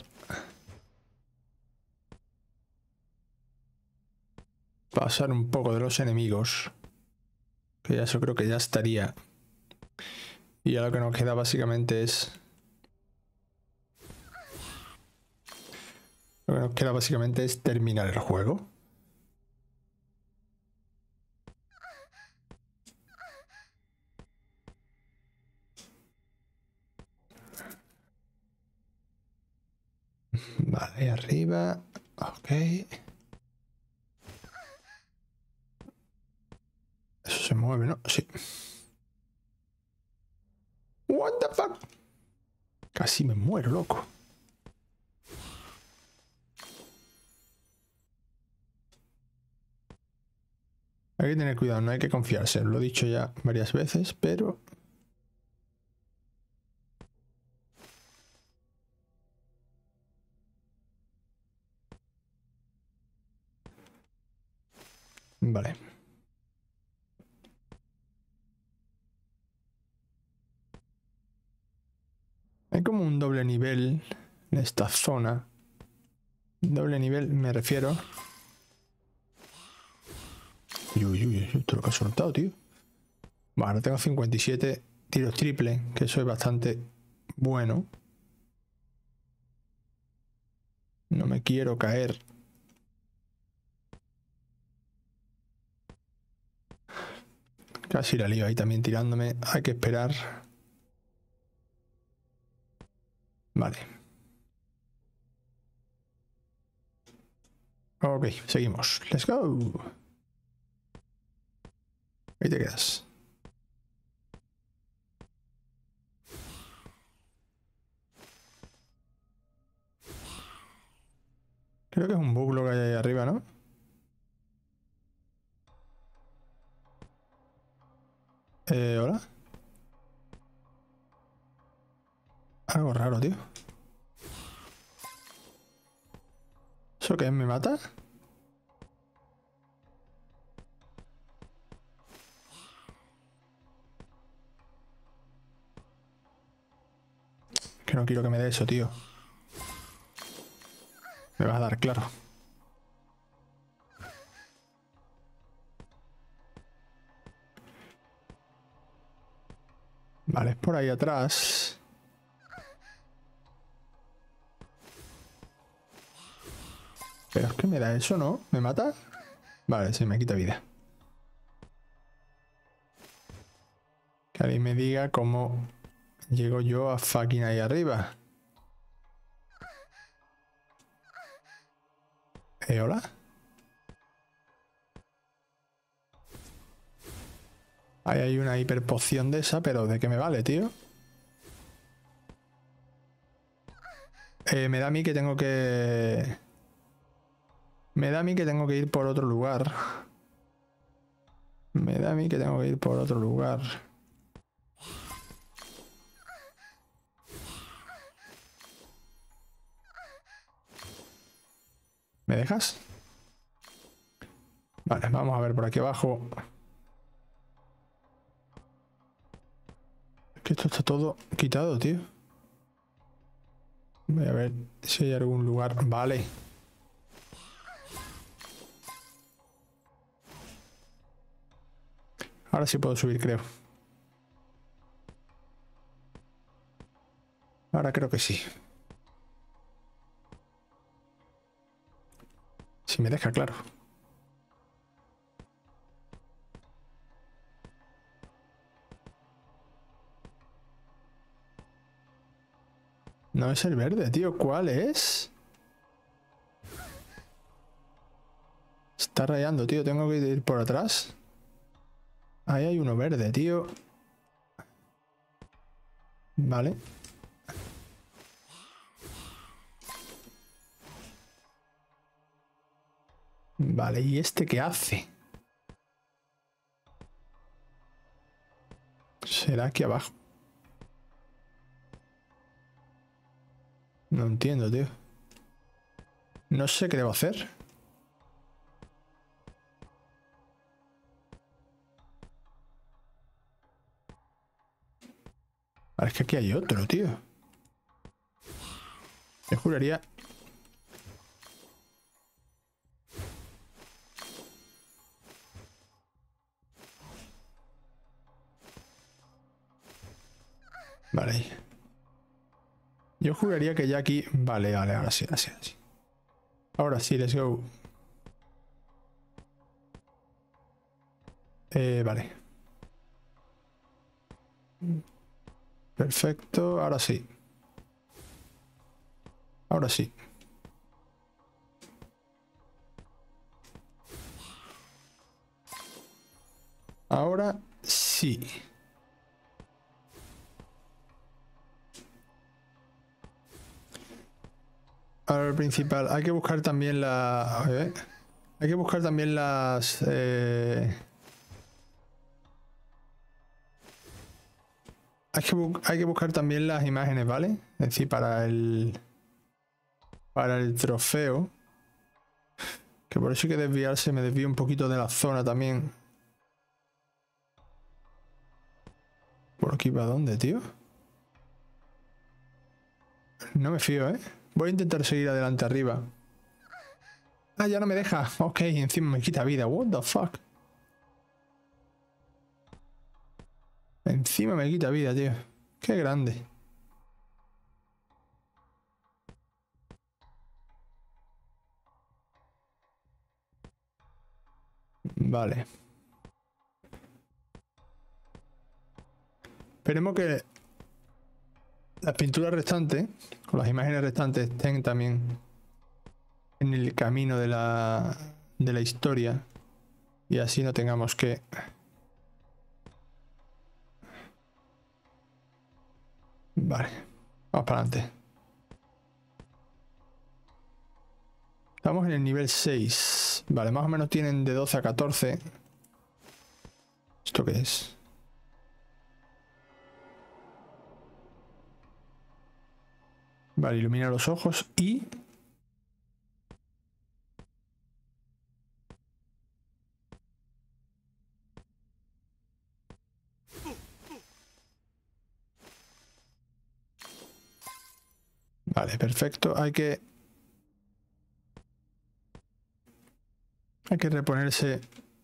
pasar un poco de los enemigos. Que ya eso creo que ya estaría. Y ya lo que nos queda básicamente es... Lo que nos queda básicamente es terminar el juego. Vale, arriba. Ok. Eso se mueve, ¿no? Sí. What the fuck? Casi me muero, loco. Hay que tener cuidado, no hay que confiarse. Lo he dicho ya varias veces, pero... Vale. Hay como un doble nivel en esta zona. Doble nivel me refiero. Uy, uy, uy, esto lo que ha soltado, tío. Bueno, tengo cincuenta y siete tiros triple, que eso es bastante bueno. No me quiero caer. Casi la lío ahí también tirándome. Hay que esperar. Vale. Ok, seguimos. Let's go. Ahí te quedas. Creo que es un bug lo que hay ahí arriba, ¿no? Eh, ¿hola? Algo raro, tío. ¿Eso qué es? ¿Me mata? Que no quiero que me dé eso, tío. Me vas a dar, claro. Vale, es por ahí atrás. Pero es que me da eso, ¿no? ¿Me mata? Vale, sí, me quita vida. Que alguien me diga cómo llego yo a fucking ahí arriba. ¿Eh, hola? Ahí hay una hiperpoción de esa, pero ¿de qué me vale, tío? Eh, me da a mí que tengo que... Me da a mí que tengo que ir por otro lugar. Me da a mí que tengo que ir por otro lugar. ¿Me dejas? Vale, vamos a ver por aquí abajo. Es que esto está todo quitado, tío. Voy a ver si hay algún lugar. Vale. Ahora sí puedo subir, creo. Ahora creo que sí. Si me deja, claro. No es el verde, tío. ¿Cuál es? Está rayando, tío. Tengo que ir por atrás. Ahí hay uno verde, tío. Vale. Vale, ¿y este qué hace? ¿Será aquí abajo? No entiendo, tío. No sé qué debo hacer. Vale, es que aquí hay otro, tío. Me juraría... Vale. Yo juraría que ya aquí... Vale, vale, ahora sí, ahora sí, ahora sí. Ahora sí, let's go. Eh, vale. Perfecto, ahora sí. Ahora sí. Ahora sí. Ahora el principal. Hay que buscar también la... A ver. Hay que buscar también las... Eh... Hay que, bu hay que buscar también las imágenes, ¿vale? Es decir, para el... Para el trofeo. Que por eso hay que desviarse. Me desvío un poquito de la zona también. ¿Por aquí para dónde, tío? No me fío, ¿eh? Voy a intentar seguir adelante arriba. Ah, ya no me deja. Ok, encima me quita vida. What the fuck? Encima me quita vida, tío. Qué grande. Vale. Esperemos que las pinturas restantes, o las imágenes restantes, estén también en el camino de la, de la historia. Y así no tengamos que... Vale. Vamos para adelante. Estamos en el nivel seis. Vale, más o menos tienen de doce a catorce. ¿Esto qué es? Vale, ilumina los ojos y... Vale, perfecto. Hay que... Hay que reponerse...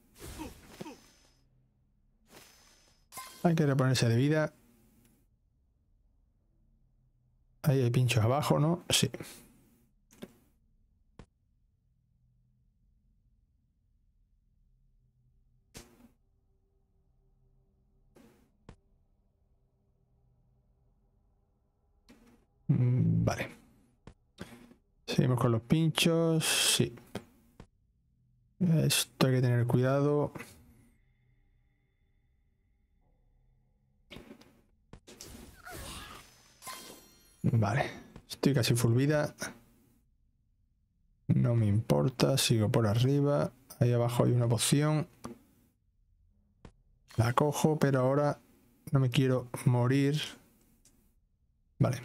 Hay que reponerse de vida. Ahí hay pinchos abajo, ¿no? Sí. Mm, vale. Seguimos con los pinchos. Sí. Esto hay que tener cuidado. Vale. Estoy casi full vida. No me importa. Sigo por arriba. Ahí abajo hay una poción. La cojo, pero ahora no me quiero morir. Vale.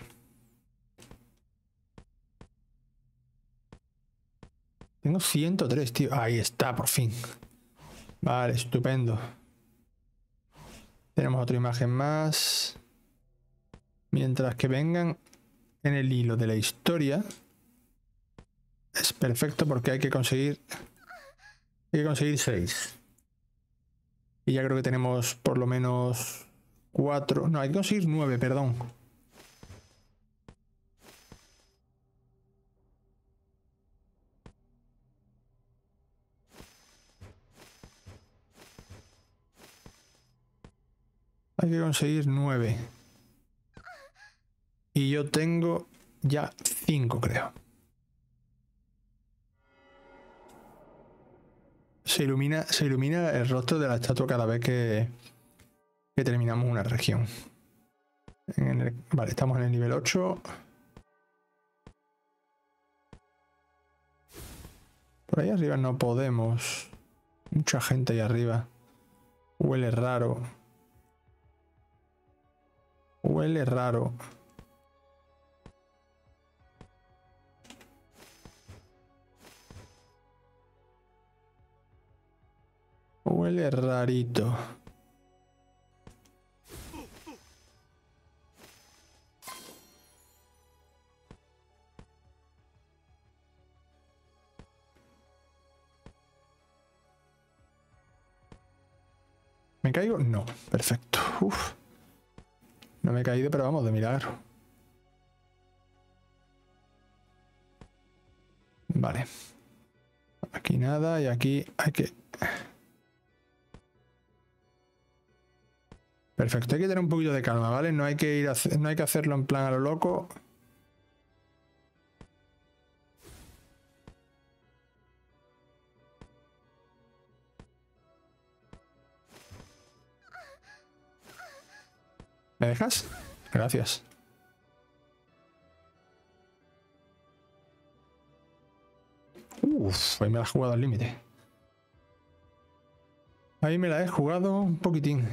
Tengo ciento tres, tío. Ahí está, por fin. Vale, estupendo. Tenemos otra imagen más. Mientras que vengan en el hilo de la historia. Es perfecto porque hay que conseguir... Hay que conseguir seis. Y ya creo que tenemos por lo menos cuatro. No, hay que conseguir nueve, perdón. Hay que conseguir nueve. Y yo tengo ya cinco, creo. Se ilumina, se ilumina el rostro de la estatua cada vez que, que terminamos una región. En el, vale, estamos en el nivel ocho. Por ahí arriba no podemos. Mucha gente ahí arriba. Huele raro. Huele raro. Huele rarito. ¿Me caigo? No. Perfecto. Uf. No me he caído, pero vamos, de milagro. Vale. Aquí nada y aquí hay que... Perfecto, hay que tener un poquito de calma, ¿vale? No hay que ir a hacer, no hay que hacerlo en plan a lo loco. ¿Me dejas? Gracias. Uf, ahí me la he jugado al límite. Ahí me la he jugado un poquitín.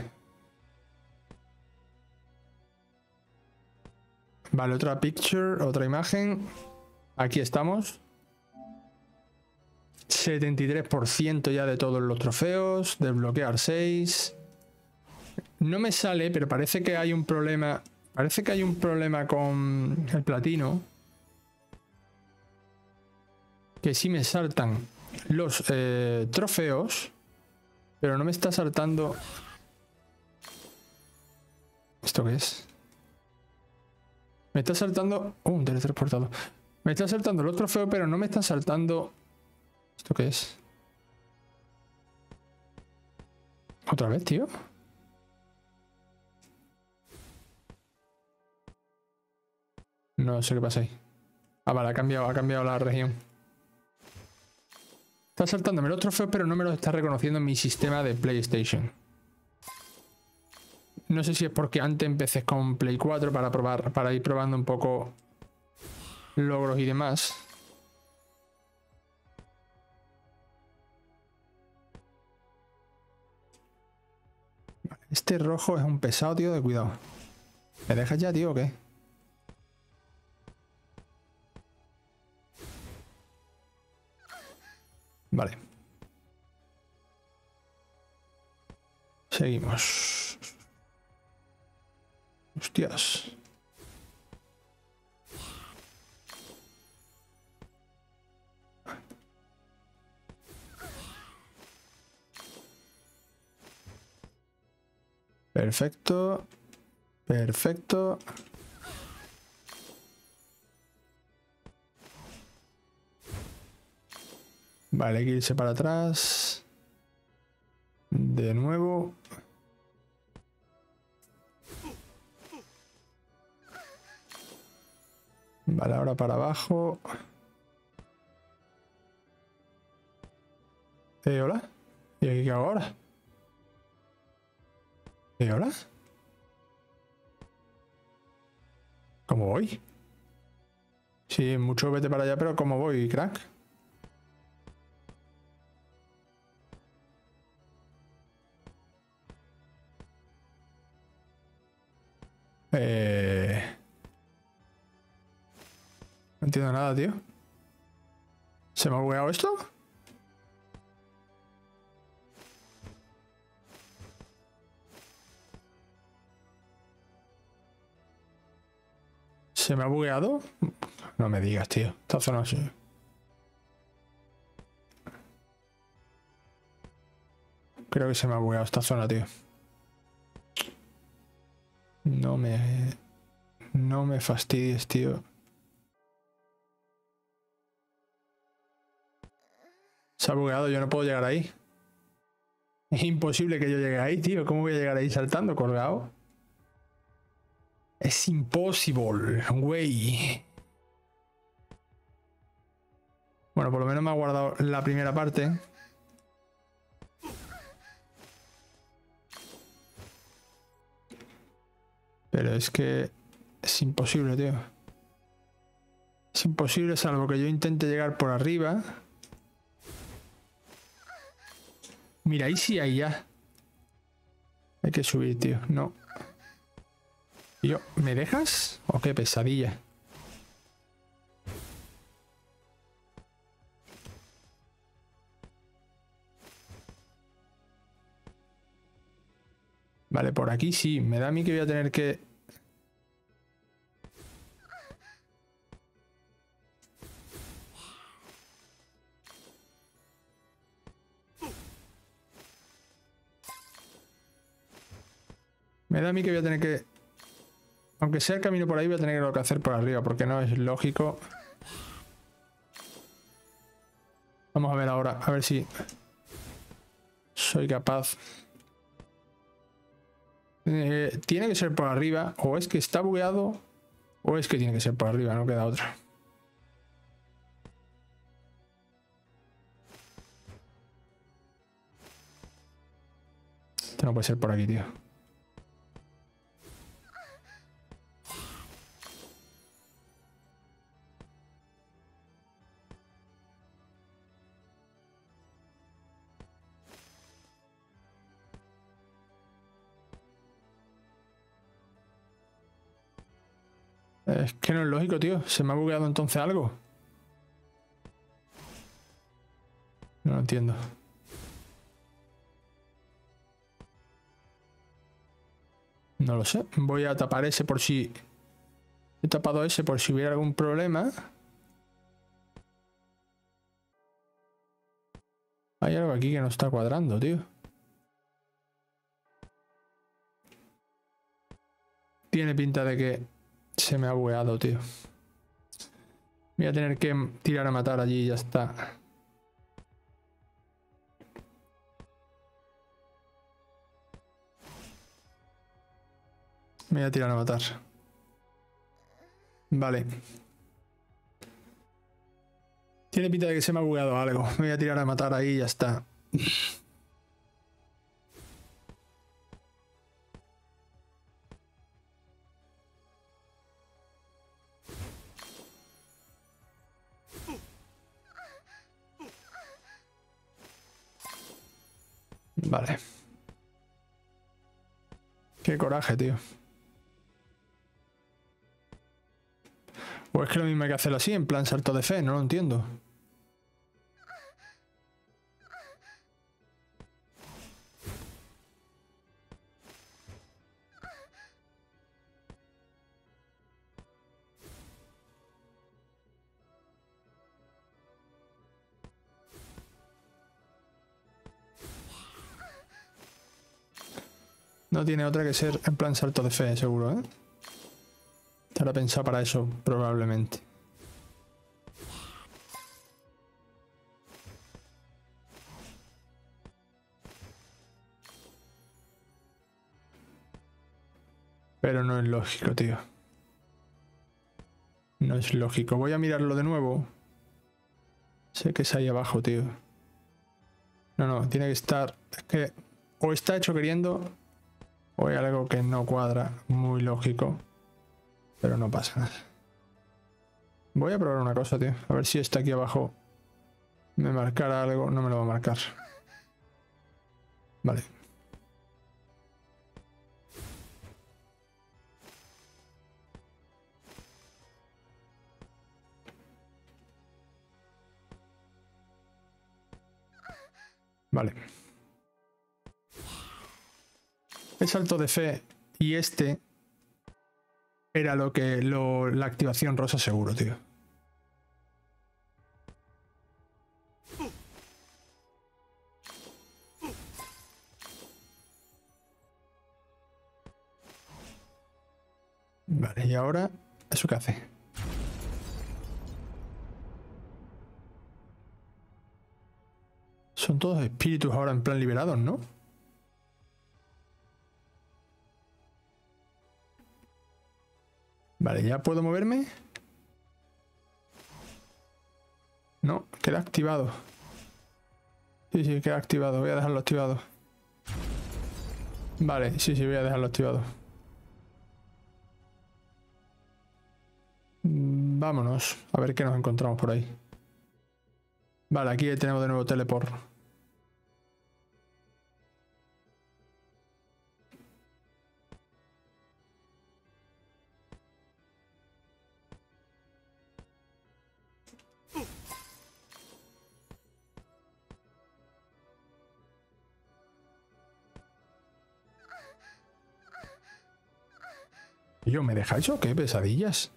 Vale, otra picture, otra imagen. Aquí estamos. setenta y tres por ciento ya de todos los trofeos. Desbloquear seis. No me sale, pero parece que hay un problema. Parece que hay un problema con el platino. Que sí me saltan los eh, trofeos. Pero no me está saltando... ¿Esto qué es? Me está saltando... Uh, un teletransportado. Me está saltando los trofeos, pero no me está saltando... ¿Esto qué es? ¿Otra vez, tío? No sé qué pasa ahí. Ah, vale, ha cambiado, ha cambiado la región. Está saltándome los trofeos, pero no me los está reconociendo en mi sistema de PlayStation. No sé si es porque antes empecé con Play cuatro para probar, para ir probando un poco logros y demás. Este rojo es un pesado, tío, de cuidado. ¿Me dejas ya, tío, o qué? Vale. Seguimos. Hostias. Perfecto. Perfecto. Vale, hay que irse para atrás. De nuevo. Vale, ahora para abajo. Eh, hola. ¿Y aquí qué hago ahora? Eh, hola. ¿Cómo voy? Sí, mucho vete para allá, pero ¿cómo voy, crack? Eh... No entiendo nada, tío. ¿Se me ha bugueado esto? ¿Se me ha bugueado? No me digas, tío. Esta zona sí. Creo que se me ha bugueado esta zona, tío. No me... No me fastidies, tío. Se ha bugueado, yo no puedo llegar ahí. Es imposible que yo llegue ahí, tío. ¿Cómo voy a llegar ahí saltando, colgado? Es imposible, güey. Bueno, por lo menos me ha guardado la primera parte. Pero es que es imposible, tío. Es imposible, salvo que yo intente llegar por arriba. Mira, ahí sí, ahí ya. Hay que subir, tío. No. ¿Y yo? ¿Me dejas? ¿O qué pesadilla? Vale, por aquí sí. Me da a mí que voy a tener que... Me da a mí que voy a tener que... Aunque sea el camino por ahí, voy a tener que hacer por arriba, porque no es lógico. Vamos a ver ahora, a ver si soy capaz. Eh, tiene que ser por arriba, o es que está bugueado, o es que tiene que ser por arriba, no queda otra. Esto no puede ser por aquí, tío. Es que no es lógico, tío. ¿Se me ha bugueado entonces algo? No lo entiendo. No lo sé. Voy a tapar ese por si... He tapado ese por si hubiera algún problema. Hay algo aquí que no está cuadrando, tío. Tiene pinta de que se me ha bugueado, tío. Voy a tener que tirar a matar allí y ya está. Me voy a tirar a matar. Vale. Tiene pinta de que se me ha bugueado algo. Me voy a tirar a matar ahí y ya está. Vale. Qué coraje, tío. O es que lo mismo hay que hacerlo así, en plan salto de fe, no lo entiendo. No tiene otra que ser en plan salto de fe, seguro, ¿eh? Estará pensado para eso, probablemente. Pero no es lógico, tío. No es lógico. Voy a mirarlo de nuevo. Sé que es ahí abajo, tío. No, no, tiene que estar... Es que o está hecho queriendo o hay algo que no cuadra. Muy lógico. Pero no pasa nada. Voy a probar una cosa, tío. A ver si está aquí abajo me marcara algo. No me lo va a marcar. Vale. Vale. El salto de fe y este era lo que lo, la activación rosa seguro, tío. Vale, y ahora, ¿eso qué hace? Son todos espíritus ahora en plan liberados, ¿no? Vale, ¿ya puedo moverme? No, queda activado. Sí, sí, queda activado. Voy a dejarlo activado. Vale, sí, sí, voy a dejarlo activado. Vámonos, a ver qué nos encontramos por ahí. Vale, aquí tenemos de nuevo teleport. Yo, ¿me dejáis o qué? Pesadillas.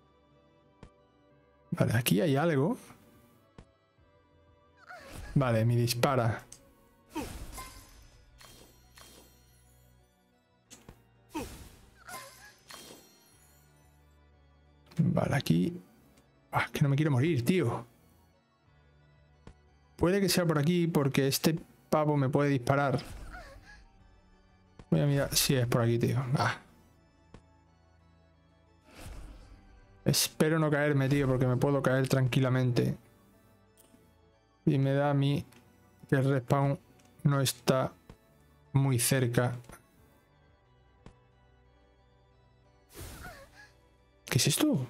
Vale, aquí hay algo. Vale, me dispara. Vale, aquí... Ah, que no me quiero morir, tío. Puede que sea por aquí porque este pavo me puede disparar. Voy a mirar si es por aquí, tío. Ah. Espero no caerme, tío, porque me puedo caer tranquilamente. Y me da a mí que el respawn no está muy cerca. ¿Qué es esto?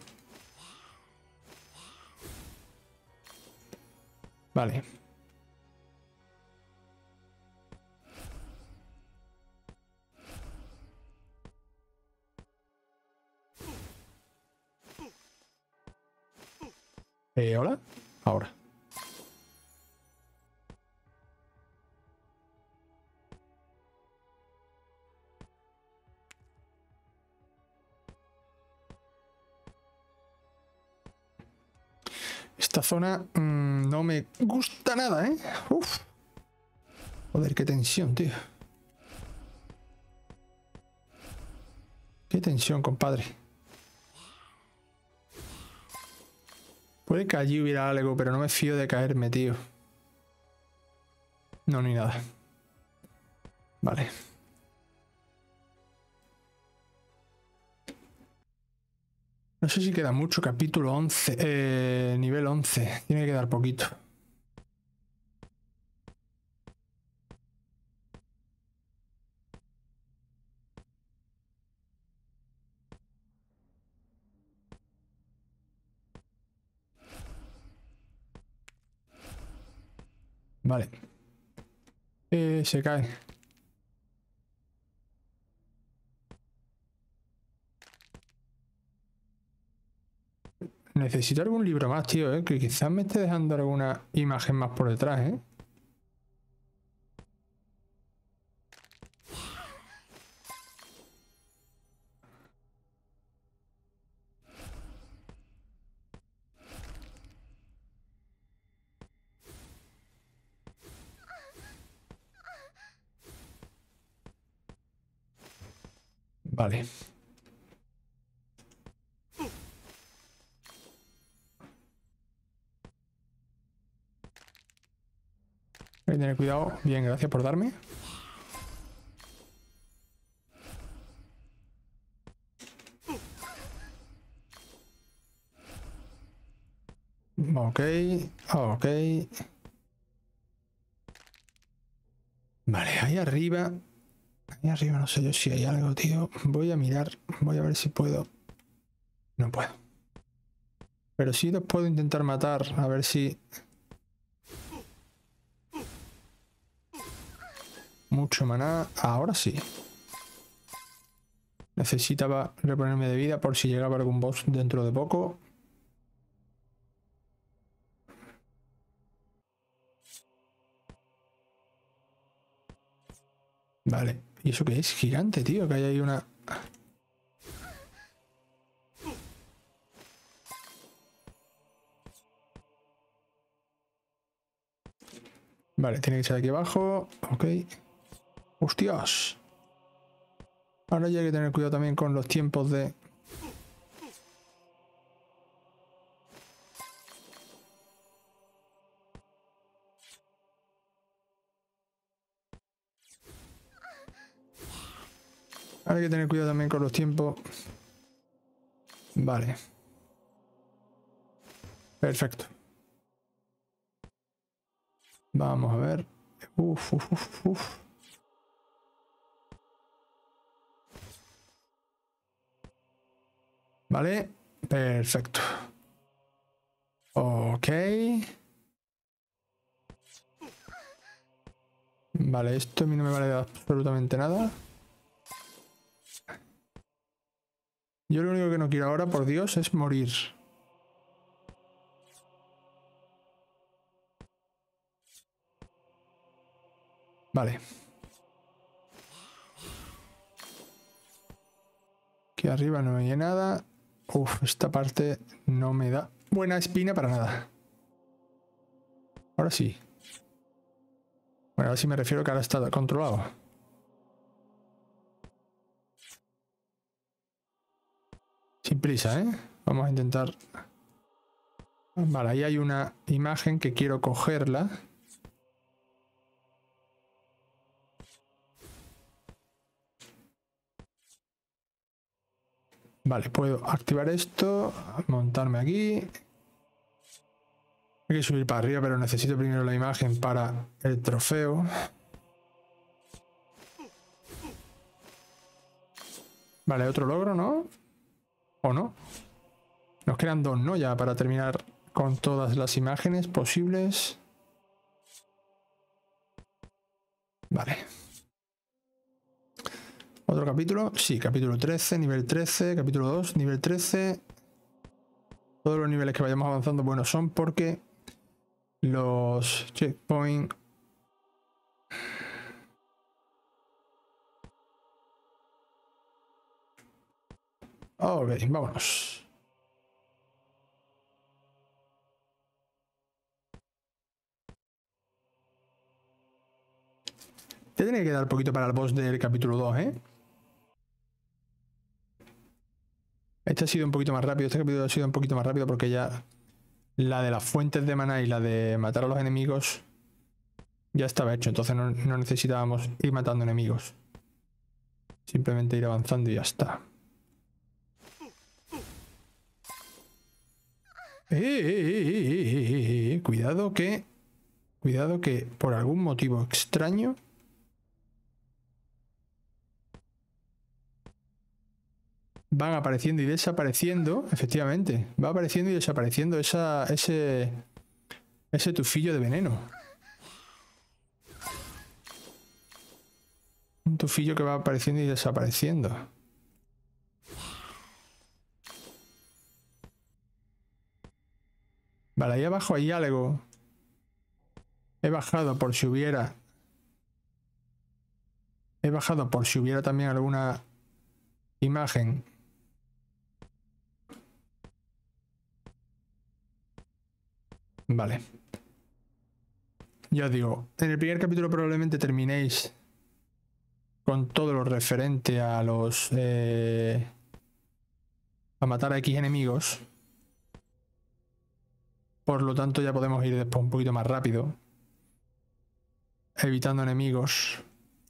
Vale. Eh, ¿hola? Ahora. Esta zona mmm, no me gusta nada, ¿eh? Uf. Joder, qué tensión, tío. Qué tensión, compadre. Puede que allí hubiera algo, pero no me fío de caerme, tío. No, ni nada. Vale. No sé si queda mucho. Capítulo once. Eh, nivel once. Tiene que quedar poquito. Vale. Eh, se cae. Necesito algún libro más, tío, ¿eh? Que quizás me esté dejando alguna imagen más por detrás, ¿eh? Vale. Hay que tener cuidado. Bien, gracias por darme. Ok, ok. Vale, ahí arriba. Ahí arriba no sé yo si hay algo, tío. Voy a mirar, voy a ver si puedo. No puedo. Pero sí los puedo intentar matar, a ver si... Mucho maná. Ahora sí. Necesitaba reponerme de vida por si llegaba algún boss dentro de poco. Vale. ¿Y eso qué es? Gigante, tío. Que hay ahí una... Vale, tiene que ser aquí abajo. Ok. ¡Hostias! Ahora ya hay que tener cuidado también con los tiempos de... Ahora hay que tener cuidado también con los tiempos. Vale. Perfecto. Vamos a ver. Uf, uf, uf, uf. Vale. Perfecto. Ok. Vale, esto a mí no me vale de absolutamente nada. Yo lo único que no quiero ahora, por Dios, es morir. Vale. Aquí arriba no hay nada. Uf, esta parte no me da buena espina para nada. Ahora sí. Bueno, ahora sí me refiero que ahora está controlado. Sin prisa, ¿eh? Vamos a intentar... Vale, ahí hay una imagen que quiero cogerla. Vale, puedo activar esto, montarme aquí. Hay que subir para arriba, pero necesito primero la imagen para el trofeo. Vale, otro logro, ¿no? ¿O no? Nos quedan dos, ¿no? Ya para terminar con todas las imágenes posibles. Vale. ¿Otro capítulo? Sí, capítulo trece, nivel trece, capítulo dos, nivel trece. Todos los niveles que vayamos avanzando, bueno, son porque los checkpoints... Ok, vámonos. Te tiene que quedar poquito para el boss del capítulo dos, ¿eh? Este ha sido un poquito más rápido, este capítulo ha sido un poquito más rápido porque ya la de las fuentes de maná y la de matar a los enemigos ya estaba hecho, entonces no, no necesitábamos ir matando enemigos. Simplemente ir avanzando y ya está. Eh, eh, eh, eh, eh, eh. Cuidado que... Cuidado que por algún motivo extraño... Van apareciendo y desapareciendo, efectivamente. Va apareciendo y desapareciendo esa, ese, ese tufillo de veneno. Un tufillo que va apareciendo y desapareciendo. Vale, ahí abajo hay algo. He bajado por si hubiera... He bajado por si hubiera también alguna imagen. Vale. Ya os digo, en el primer capítulo probablemente terminéis con todo lo referente a los... Eh, a matar a X enemigos. Por lo tanto ya podemos ir después un poquito más rápido. Evitando enemigos.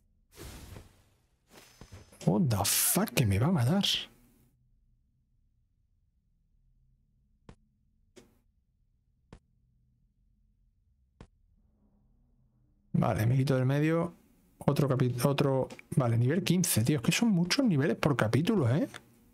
What the fuck, que me va a matar. Vale, me quito del medio. Otro capítulo, otro... Vale, nivel quince, tío. Es que son muchos niveles por capítulo, ¿eh?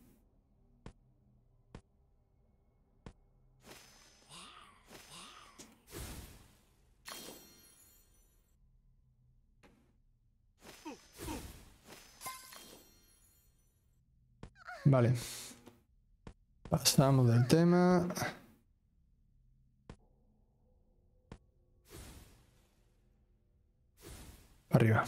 Vale. Pasamos del tema. Arriba.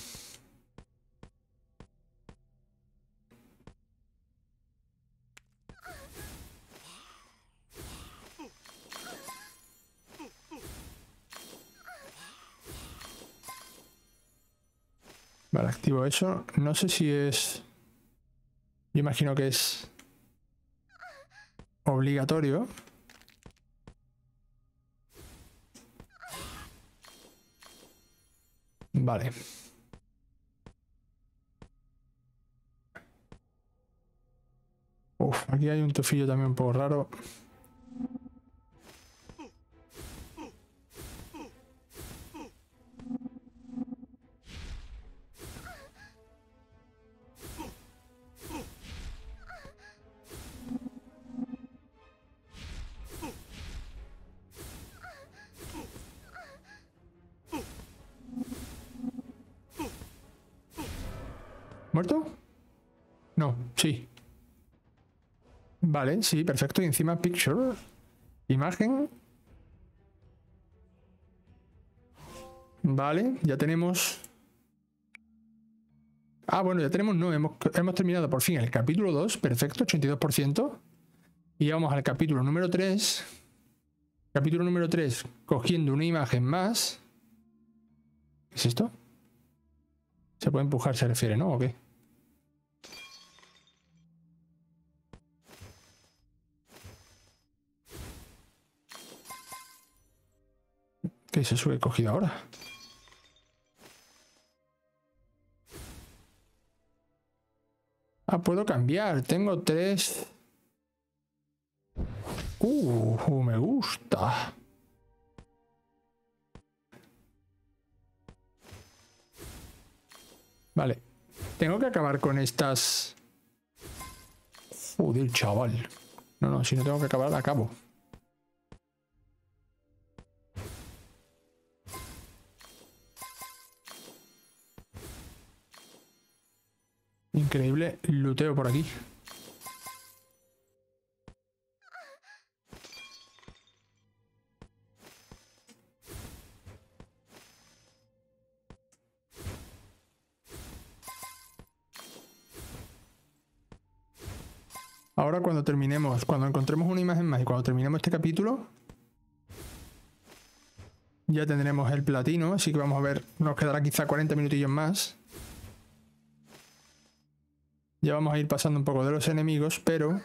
Vale, activo eso. No sé si es... Yo imagino que es obligatorio. Vale. Uf, aquí hay un tufillo también un poco raro. ¿Muerto? No, sí. Vale, sí, perfecto. Y encima picture. Imagen. Vale, ya tenemos... Ah, bueno, ya tenemos... No, hemos, hemos terminado por fin el capítulo dos. Perfecto, ochenta y dos por ciento. Y vamos al capítulo número tres. Capítulo número tres, cogiendo una imagen más. ¿Qué es esto? Se puede empujar, se refiere, ¿no? ¿O qué? ¿Qué es eso que he cogido ahora? Ah, puedo cambiar. Tengo tres... Uh, me gusta. Vale. Tengo que acabar con estas... Joder, chaval. No, no, si no tengo que acabar, la acabo. Increíble luteo por aquí. Ahora cuando terminemos, cuando encontremos una imagen más y cuando terminemos este capítulo, ya tendremos el platino, así que vamos a ver, nos quedará quizá cuarenta minutillos más. Ya vamos a ir pasando un poco de los enemigos, pero...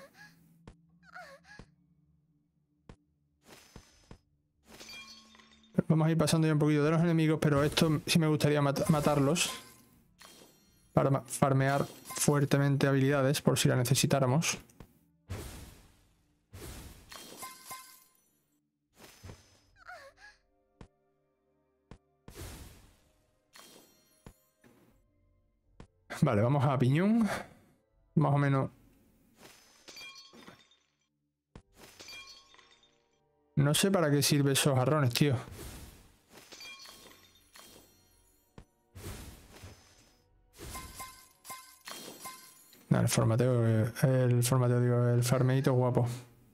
Vamos a ir pasando ya un poquito de los enemigos, pero esto sí me gustaría mat- matarlos. Para farmear fuertemente habilidades, por si la necesitáramos. Vale, vamos a piñón. Más o menos. No sé para qué sirve esos jarrones, tío. No, el formateo, el formateo, digo, el farmeito guapo.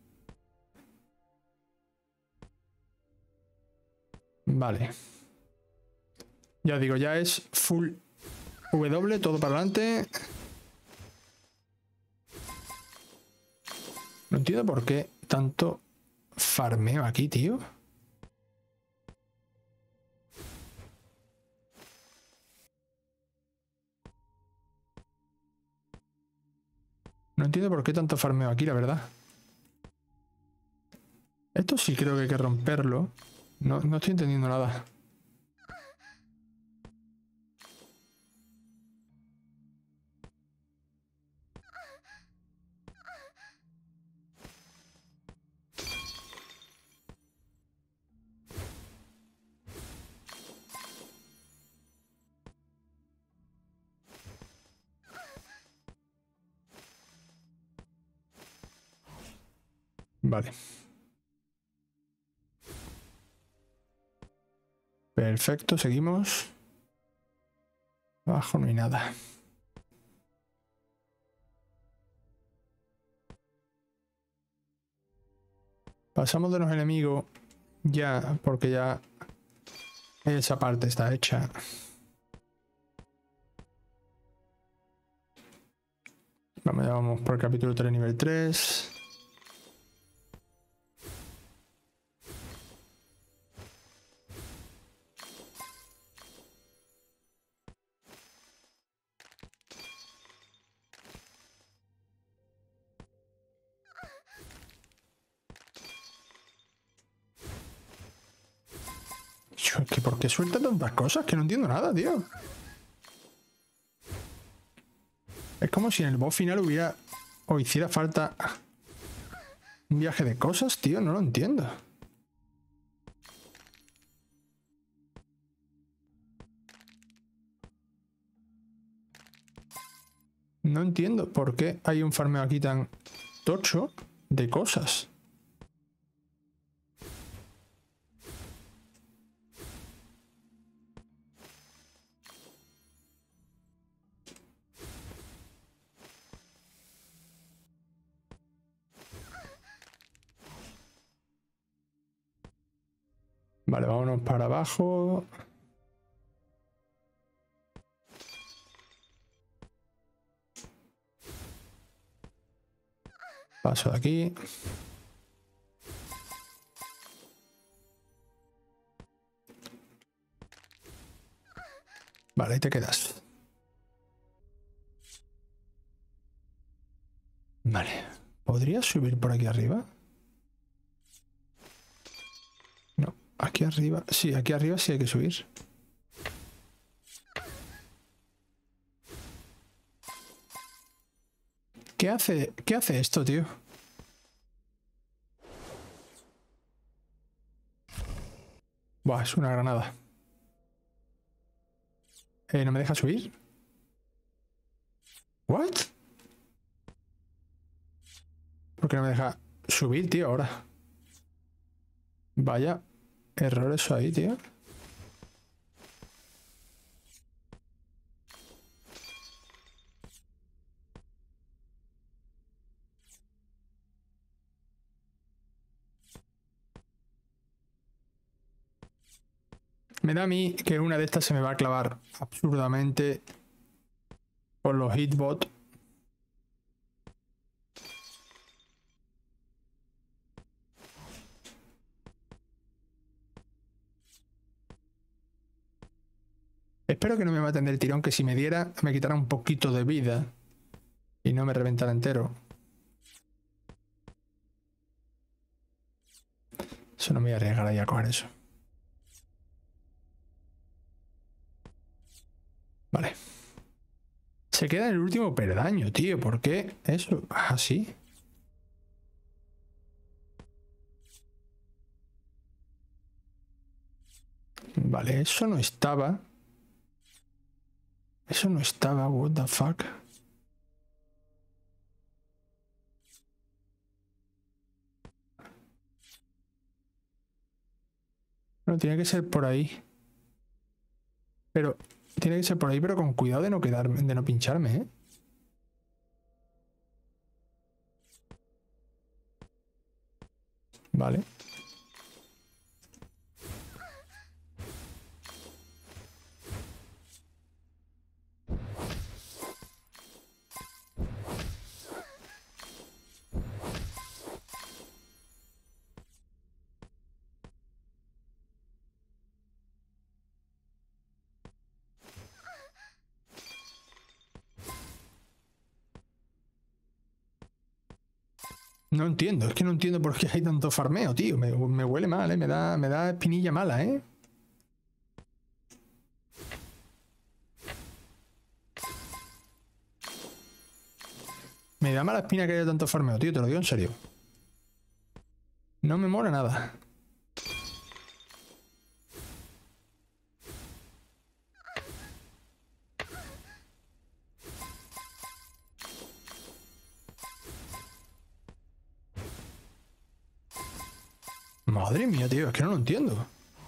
Vale. Ya digo, ya es full W, todo para adelante. No entiendo por qué tanto farmeo aquí, tío. No entiendo por qué tanto farmeo aquí, la verdad. Esto sí creo que hay que romperlo. No, no estoy entendiendo nada. Vale. Perfecto, seguimos. Abajo no hay nada. Pasamos de los enemigos ya, porque ya esa parte está hecha. Vamos, ya vamos por el capítulo tres, nivel tres. Yo, ¿que ¿por qué suelta tantas cosas? Que no entiendo nada, tío. Es como si en el boss final hubiera o hiciera falta un viaje de cosas, tío. No lo entiendo. No entiendo por qué hay un farmeo aquí tan tocho de cosas. Vale, vámonos para abajo. Paso de aquí. Vale, ahí te quedas. Vale. ¿Podría subir por aquí arriba? No, aquí arriba. Sí, aquí arriba sí hay que subir. ¿Qué hace? ¿Qué hace esto, tío? Buah, es una granada. Eh, ¿no me deja subir? ¿What? ¿Por qué no me deja subir, tío, ahora? Vaya error eso ahí, tío. Me da a mí que una de estas se me va a clavar absurdamente por los hitbots. Espero que no me maten del tirón, que si me diera me quitara un poquito de vida y no me reventara entero. Eso no me voy a arriesgar ahí a coger eso. Vale. Se queda en el último peldaño, tío. ¿Por qué eso? ¿Así? Vale, eso no estaba. Eso no estaba, what the fuck. No, tiene que ser por ahí. Pero, tiene que ser por ahí, pero con cuidado de no quedarme, de no pincharme, ¿eh? Vale. No entiendo, es que no entiendo por qué hay tanto farmeo, tío. Me, me huele mal, ¿eh? Me da, me da espinilla mala, ¿eh? Me da mala espina que haya tanto farmeo, tío. Te lo digo en serio. No me mola nada. Madre mía, tío. Es que no lo entiendo.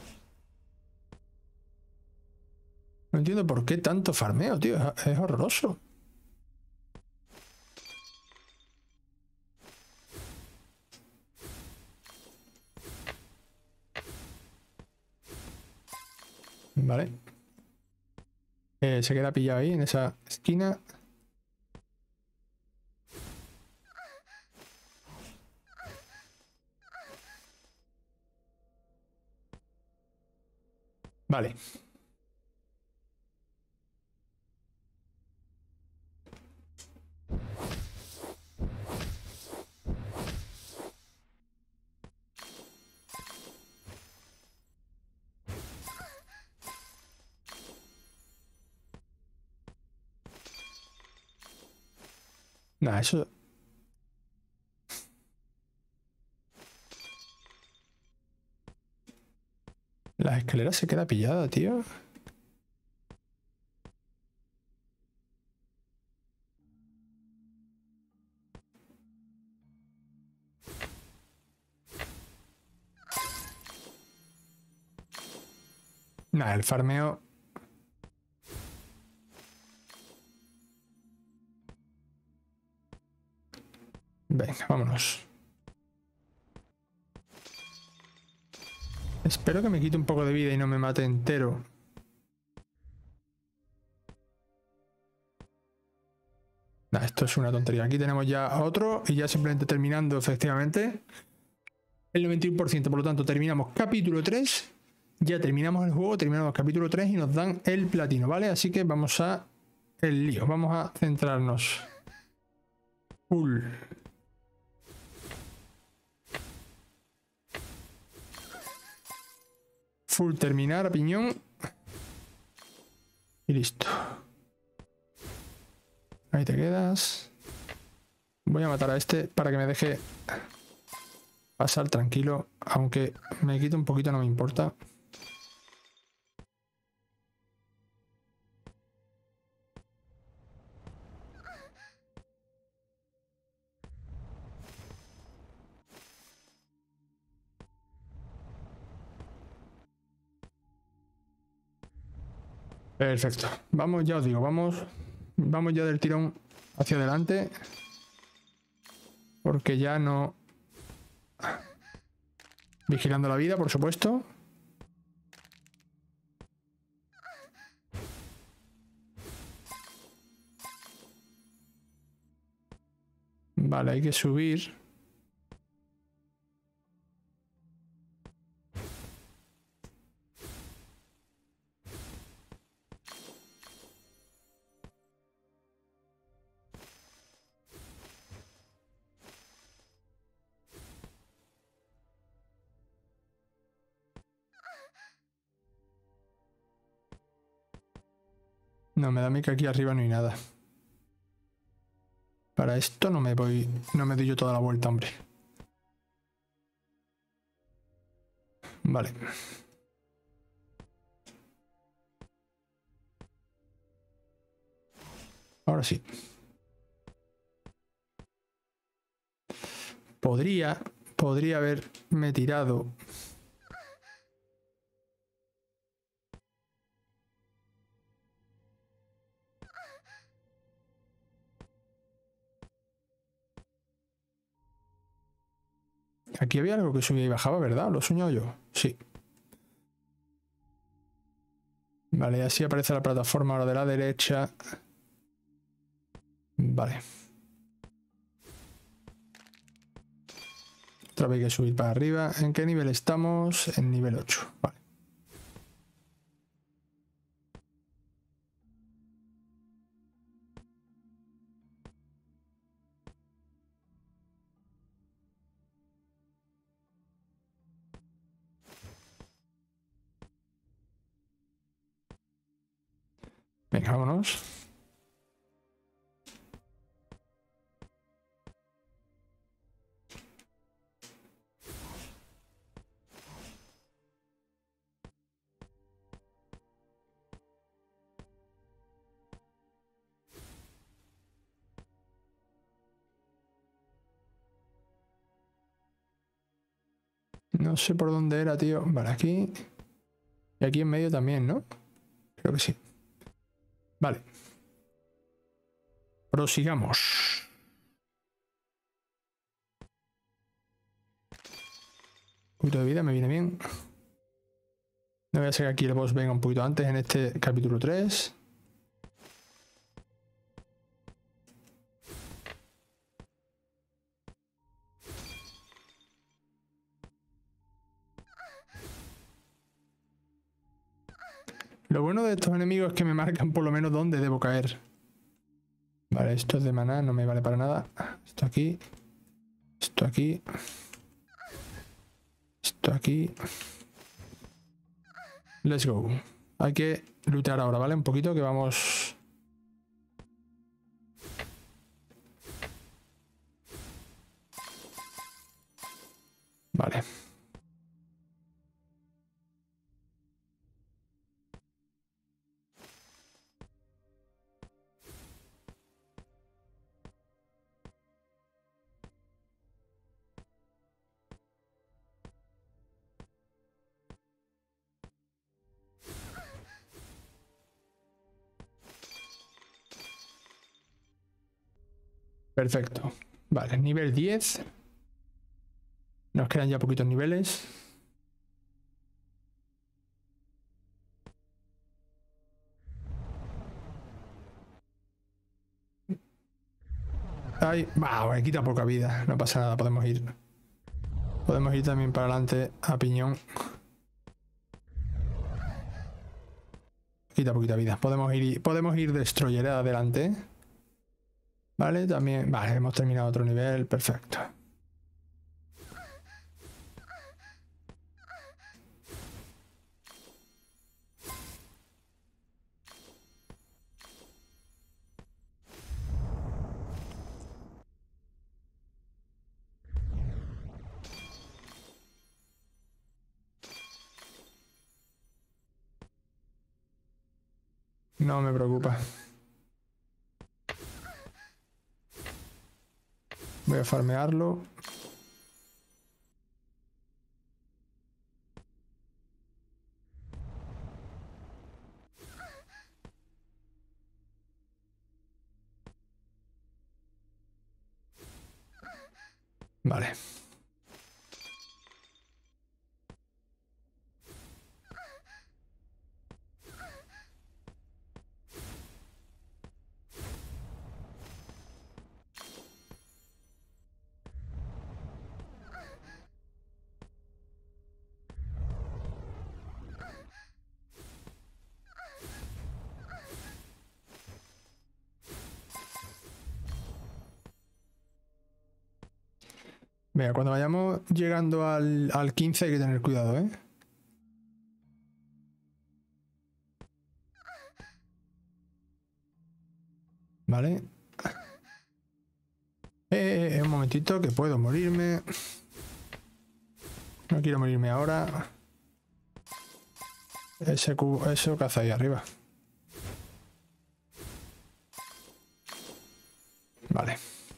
No entiendo por qué tanto farmeo, tío. Es, es horroroso. Vale. Eh, se queda pillado ahí en esa esquina. Vale. Nada, eso... La escalera se queda pillada, tío. Nada, el farmeo... Venga, vámonos. Espero que me quite un poco de vida y no me mate entero. Nah, esto es una tontería. Aquí tenemos ya otro y ya simplemente terminando efectivamente el noventa y uno por ciento. Por lo tanto, terminamos capítulo tres. Ya terminamos el juego, terminamos capítulo tres y nos dan el platino, ¿vale? Así que vamos a el lío. Vamos a centrarnos. Full. Full terminar a piñón. Y listo. Ahí te quedas. Voy a matar a este para que me deje pasar tranquilo. Aunque me quite un poquito, no me importa. Perfecto. Vamos, ya os digo, vamos, vamos ya del tirón hacia adelante. Porque ya no... Vigilando la vida, por supuesto. Vale, hay que subir. No, me da a mí que aquí arriba no hay nada. Para esto no me voy... No me doy yo toda la vuelta, hombre. Vale. Ahora sí. Podría... Podría haberme tirado... Aquí había algo que subía y bajaba, ¿verdad? ¿Lo he soñado yo? Sí. Vale, así aparece la plataforma ahora de la derecha. Vale. Otra vez hay que subir para arriba. ¿En qué nivel estamos? En nivel ocho. Vale. Venga, vámonos. No sé por dónde era, tío. Vale, aquí. Y aquí en medio también, ¿no? Creo que sí. Vale. Prosigamos. Un poquito de vida me viene bien. No voy a ser que aquí el boss venga un poquito antes en este capítulo tres. Lo bueno de estos enemigos es que me marcan por lo menos dónde debo caer. Vale, esto es de maná, no me vale para nada. Esto aquí. Esto aquí. Esto aquí. Let's go. Hay que lootear ahora, ¿vale? Un poquito que vamos... Vale. Perfecto. Vale, nivel diez. Nos quedan ya poquitos niveles. Ay, bah, me quita poca vida. No pasa nada, podemos ir. Podemos ir también para adelante a piñón. Quita poquita vida. Podemos ir, podemos ir destroyer adelante. Vale, también. Vale, hemos terminado otro nivel. Perfecto. No me preocupa. Voy a farmearlo. Vale. Venga, cuando vayamos llegando al, al quince hay que tener cuidado, ¿eh? Vale. Eh, eh, un momentito, que puedo morirme. No quiero morirme ahora. Ese cubo, eso caza ahí arriba. Vale.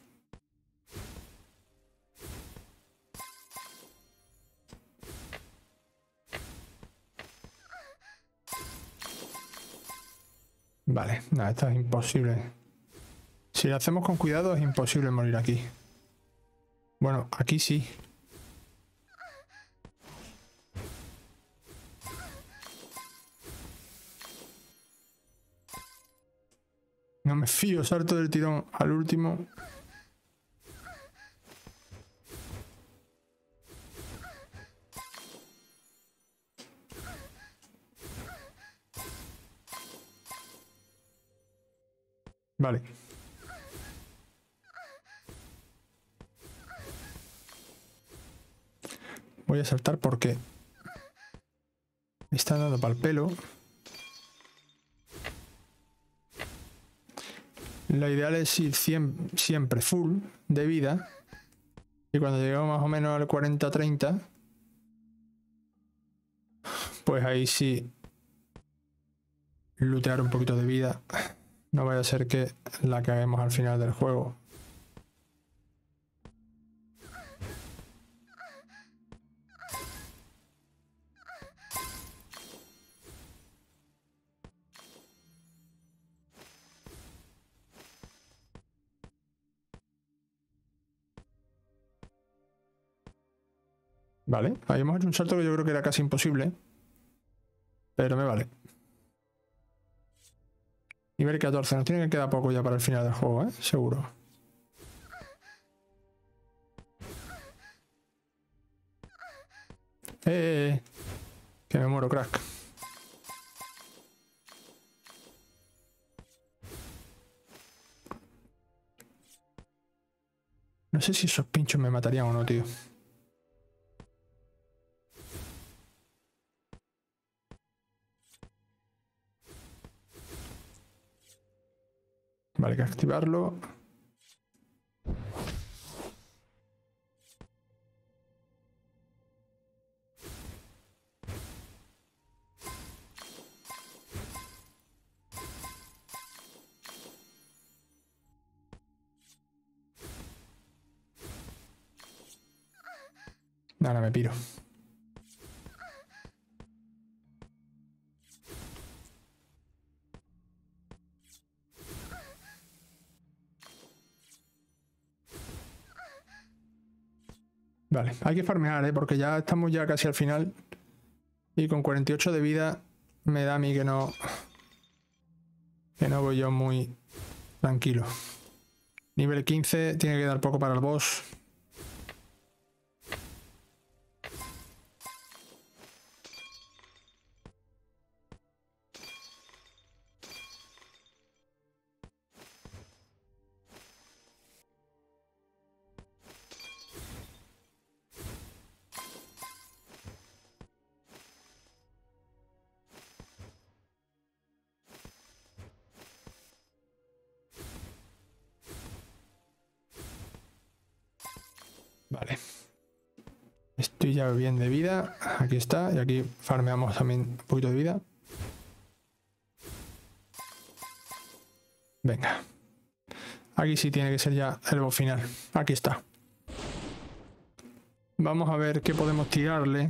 Vale, nada, esto es imposible. Si lo hacemos con cuidado es imposible morir aquí. Bueno, aquí sí. No me fío, salto del tirón al último. Vale. Voy a saltar porque me está dando para el pelo. Lo ideal es ir cien, siempre full de vida. Y cuando lleguemos más o menos al cuarenta treinta, pues ahí sí lootear un poquito de vida. No vaya a ser que la caguemos al final del juego. Vale, ahí hemos hecho un salto que yo creo que era casi imposible. Pero me vale. Nivel catorce, nos tiene que quedar poco ya para el final del juego, ¿eh? Seguro. ¡Eh! Que me muero, crack. No sé si esos pinchos me matarían o no, tío. Vale, hay que activarlo. Nada, me piro. Vale, hay que farmear, ¿eh? Porque ya estamos ya casi al final. Y con cuarenta y ocho de vida me da a mí que no... Que no voy yo muy tranquilo. Nivel quince, tiene que dar poco para el boss. Vale. Estoy ya bien de vida. Aquí está. Y aquí farmeamos también un poquito de vida. Venga. Aquí sí tiene que ser ya el boss final. Aquí está. Vamos a ver qué podemos tirarle.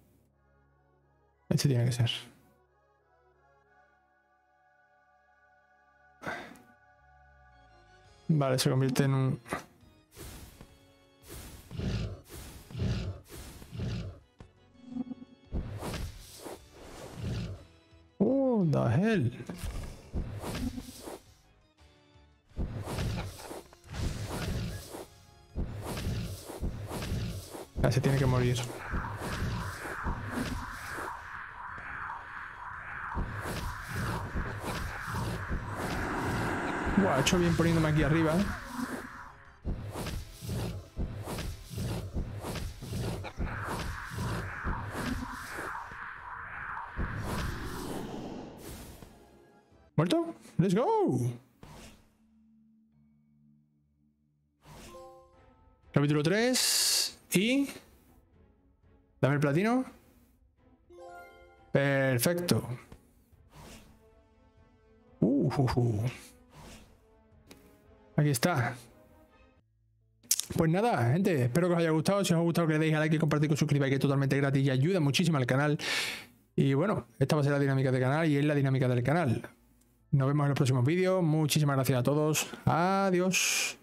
Este tiene que ser. Vale, se convierte en un... Oh, the hell. Ah, se tiene que morir. Buah, he hecho bien poniéndome aquí arriba, ¿eh? ¿Muerto? ¡Let's go! Capítulo tres. Y... Dame el platino. Perfecto. Uh, uh, uh. Aquí está. Pues nada, gente, espero que os haya gustado. Si os ha gustado, que le deis a like y compartir, que os suscribáis, que es totalmente gratis y ayuda muchísimo al canal. Y bueno, esta va a ser la dinámica del canal y es la dinámica del canal. Nos vemos en los próximos vídeos. Muchísimas gracias a todos. Adiós.